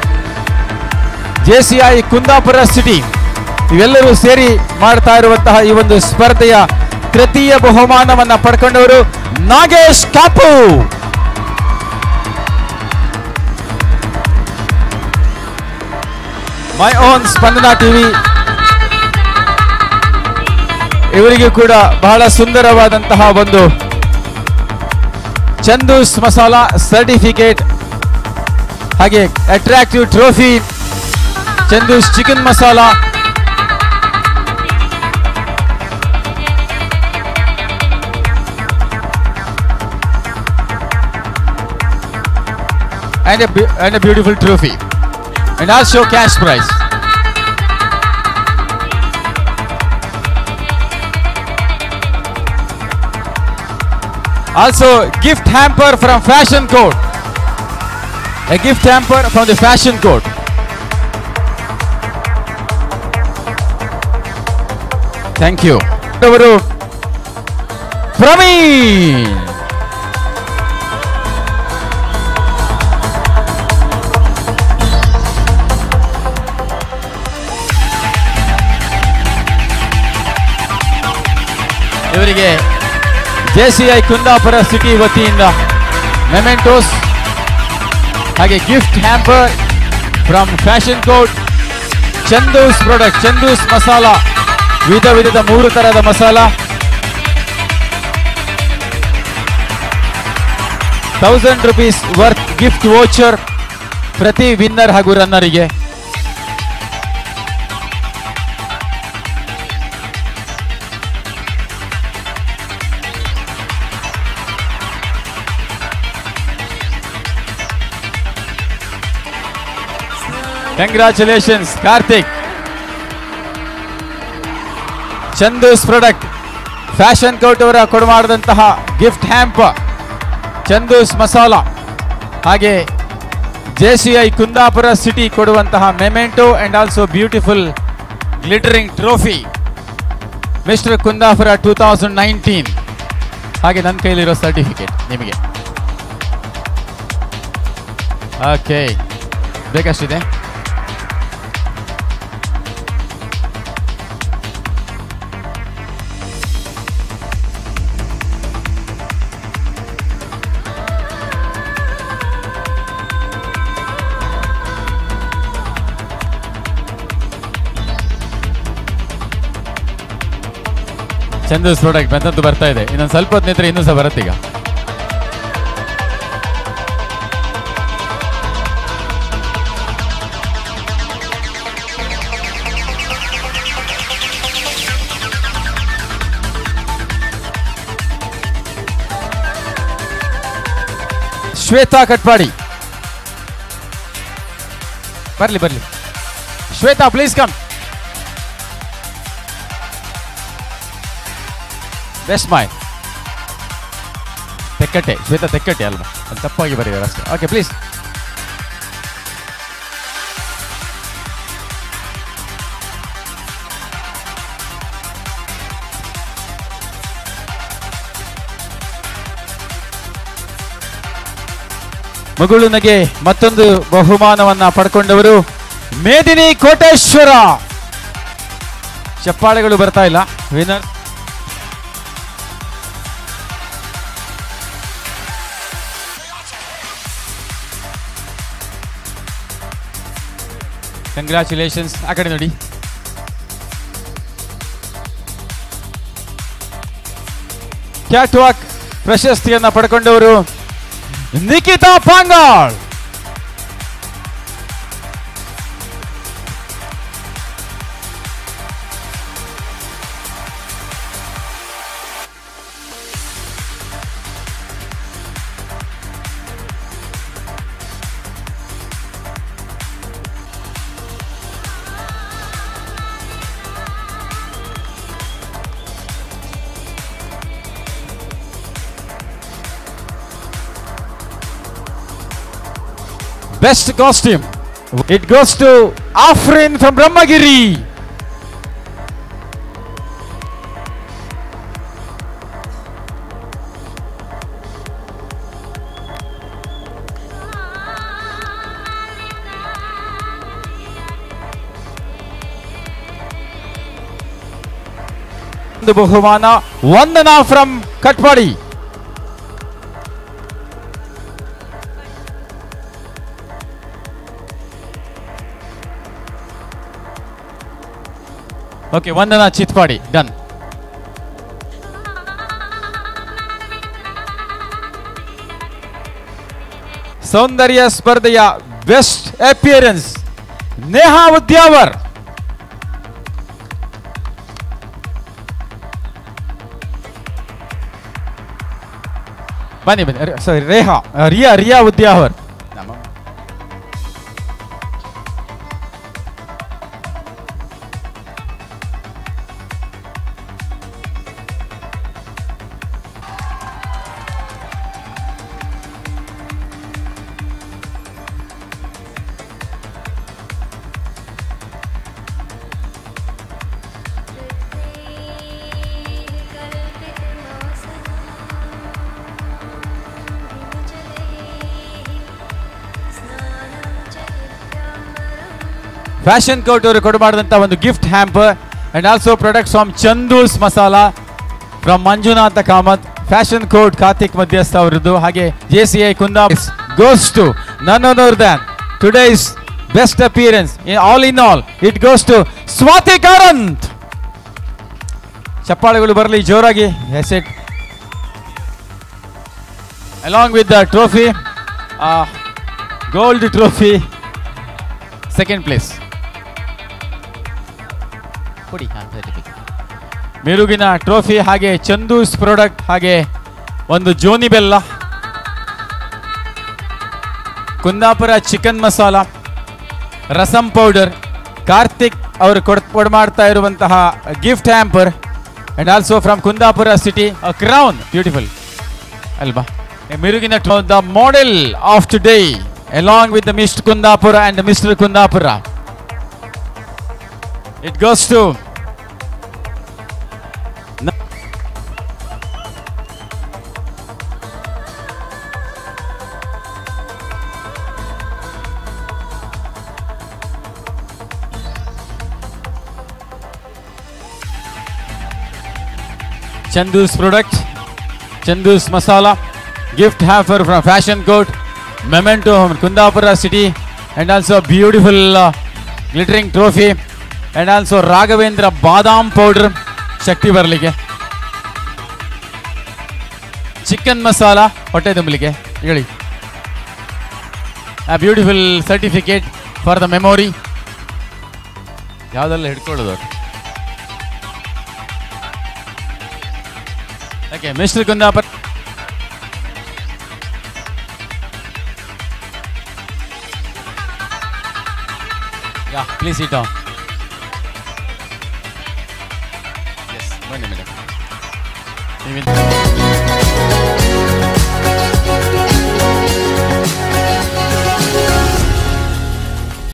J C I Kundapura city ಇವೆಲ್ಲರೂ ಸೇರಿ ಮಾಡ್ತಾ ಇರುವಂತಹ ಈ ಒಂದು ಸ್ಪರ್ಧೆಯ ತೃತೀಯ ಬಹುಮಾನವನ್ನ ಪಡ್ಕೊಂಡವರು Nagesh Kapu. My own Spandana TV ಇವರಿಗೂ ಕೂಡ ಬಹಳ ಸುಂದರವಾದಂತಹ ಒಂದು ಚಂದೂಸ್ ಮಸಾಲಾ ಸರ್ಟಿಫಿಕೇಟ್ ಹಾಗೆ attractive trophy Chandus chicken masala. and a, and a beautiful trophy and also cash prize. Also gift hamper from Fashion Code. A gift hamper from the Fashion Code. Thank you. Praveen. ಇವರಿಗೆ J C I Kundapura city ವತಿಯಿಂದ mementos ಹಾಗೆ gift hamper from fashion code, Chandus product, Chandus masala, ವಿಧ ವಿಧದ ಮೂರು ತರಹದ masala, thousand rupees worth gift voucher ಪ್ರತಿ winner ಹಾಗೂ ರನ್ನರಿಗೆ. Congratulations Karthik. Chandus product, fashion court ಅವರ ಕೊಡು ಮಾಡಿದಂತಹ ಗಿಫ್ಟ್ ಹ್ಯಾಂಪ್, ಚಂದೂಸ್ ಮಸಾಲ, ಹಾಗೆ J C I Kundapura city ಕೊಡುವಂತಹ memento and also beautiful glittering trophy mister Kundapura two thousand nineteen. ಹಾಗೆ ನನ್ನ ಕೈಲಿರೋ ಸರ್ಟಿಫಿಕೇಟ್ ನಿಮಗೆ. ಓಕೆ, ಬೇಕಷ್ಟಿದೆ. ಚಂದೂಸ್ ಪ್ರಾಡಕ್ಟ್ ಬಂದಂತೂ ಬರ್ತಾ ಇದೆ. ಇನ್ನೊಂದು ಸ್ವಲ್ಪ ಹೊತ್ತು ನಿಂತರೆ ಇನ್ನೂ ಸಹ ಬರುತ್ತೀಗ. ಶ್ವೇತಾ ಕಟ್ಪಾಡಿ ಬರ್ಲಿ ಬರ್ಲಿ. Shweta please come. Best my Thekkatte, Shweta Thekkatte ಅಲ್ವಾ, ಅದು ತಪ್ಪಾಗಿ ಬರೀತಾರೆ ಅಷ್ಟೇ. Okay please. ಮಗುಳುನಗೆ ಮತ್ತೊಂದು ಬಹುಮಾನವನ್ನ ಪಡ್ಕೊಂಡವರು ಮೇದಿನಿ ಕೋಟೇಶ್ವರ. ಚಪ್ಪಾಳೆಗಳು ಬರ್ತಾ ಇಲ್ಲ. Winner congratulations. ಆ ಕಡೆ ನೋಡಿ. ಕ್ಯಾಟ್ ವಾಕ್ ಪ್ರಶಸ್ತಿಯನ್ನ ಪಡ್ಕೊಂಡವರು Nikhita ಪಾಂಗಾಳ್. Best costume, it goes to Afrin from Brahmagiri. The ಬಹುಮಾನ Vandana from Katpadi. Okay, Vandana Chitpadi done. ಸೌಂದರ್ಯ ಸ್ಪರ್ಧೆಯ ಬೆಸ್ಟ್ ಅಪಿಯರೆನ್ಸ್ ನೇಹಾ ಉದ್ಯಾವರ್. ಬನ್ನಿ ಬನ್ನಿ. Sorry, Reha Riya Riya Udyavar. Fashion court ಅವರು ಕೊಡಬಾರ್ದಂಥ ಒಂದು gift hamper and also products from Chandus masala from Manjunatha Kamath, fashion court Karthik Madhyastha ಅವರದ್ದು, ಹಾಗೆ J C I Kunda goes to none other than today's best appearance in all in all it goes to Swathi Karanth. ಚಪ್ಪಾಳೆಗಳು ಬರಲಿ ಜೋರಾಗಿ. S it along with the trophy, uh, gold trophy, second place. ಮೆರುಗಿನ trophy, ಹಾಗೆ Chandus product, ಹಾಗೆ ಒಂದು ಜೋನಿ ಬೆಲ್ಲ, Kundapura chicken masala, rasam powder, Karthik ಅವರು ಕೊಡ್ ಕೊಡ್ ಮಾಡ್ತಾ ಇರುವಂತಹ gift hamper and also from Kundapura city crown, beautiful ಅಲ್ವಾ? ಮೆರುಗಿನ the model of today along with the Mister Kundapura and the Mister Kundapura. It goes to Chandu's product, Chandu's masala, gift hamper from Fashion Court, memento from Kundapura city, and also beautiful uh, glittering trophy, and also Raghavendra badam powder, Shakti Barlige, chicken masala, hotte dumlige, ಹೇಳಿ, a beautiful certificate for the memory. ಯಾವುದೆಲ್ಲ ಹಿಡ್ಕೊಳ್ಳೋದು? ಓಕೆ, mister Kundapura. Yeah, please sit down. Yes, one minute.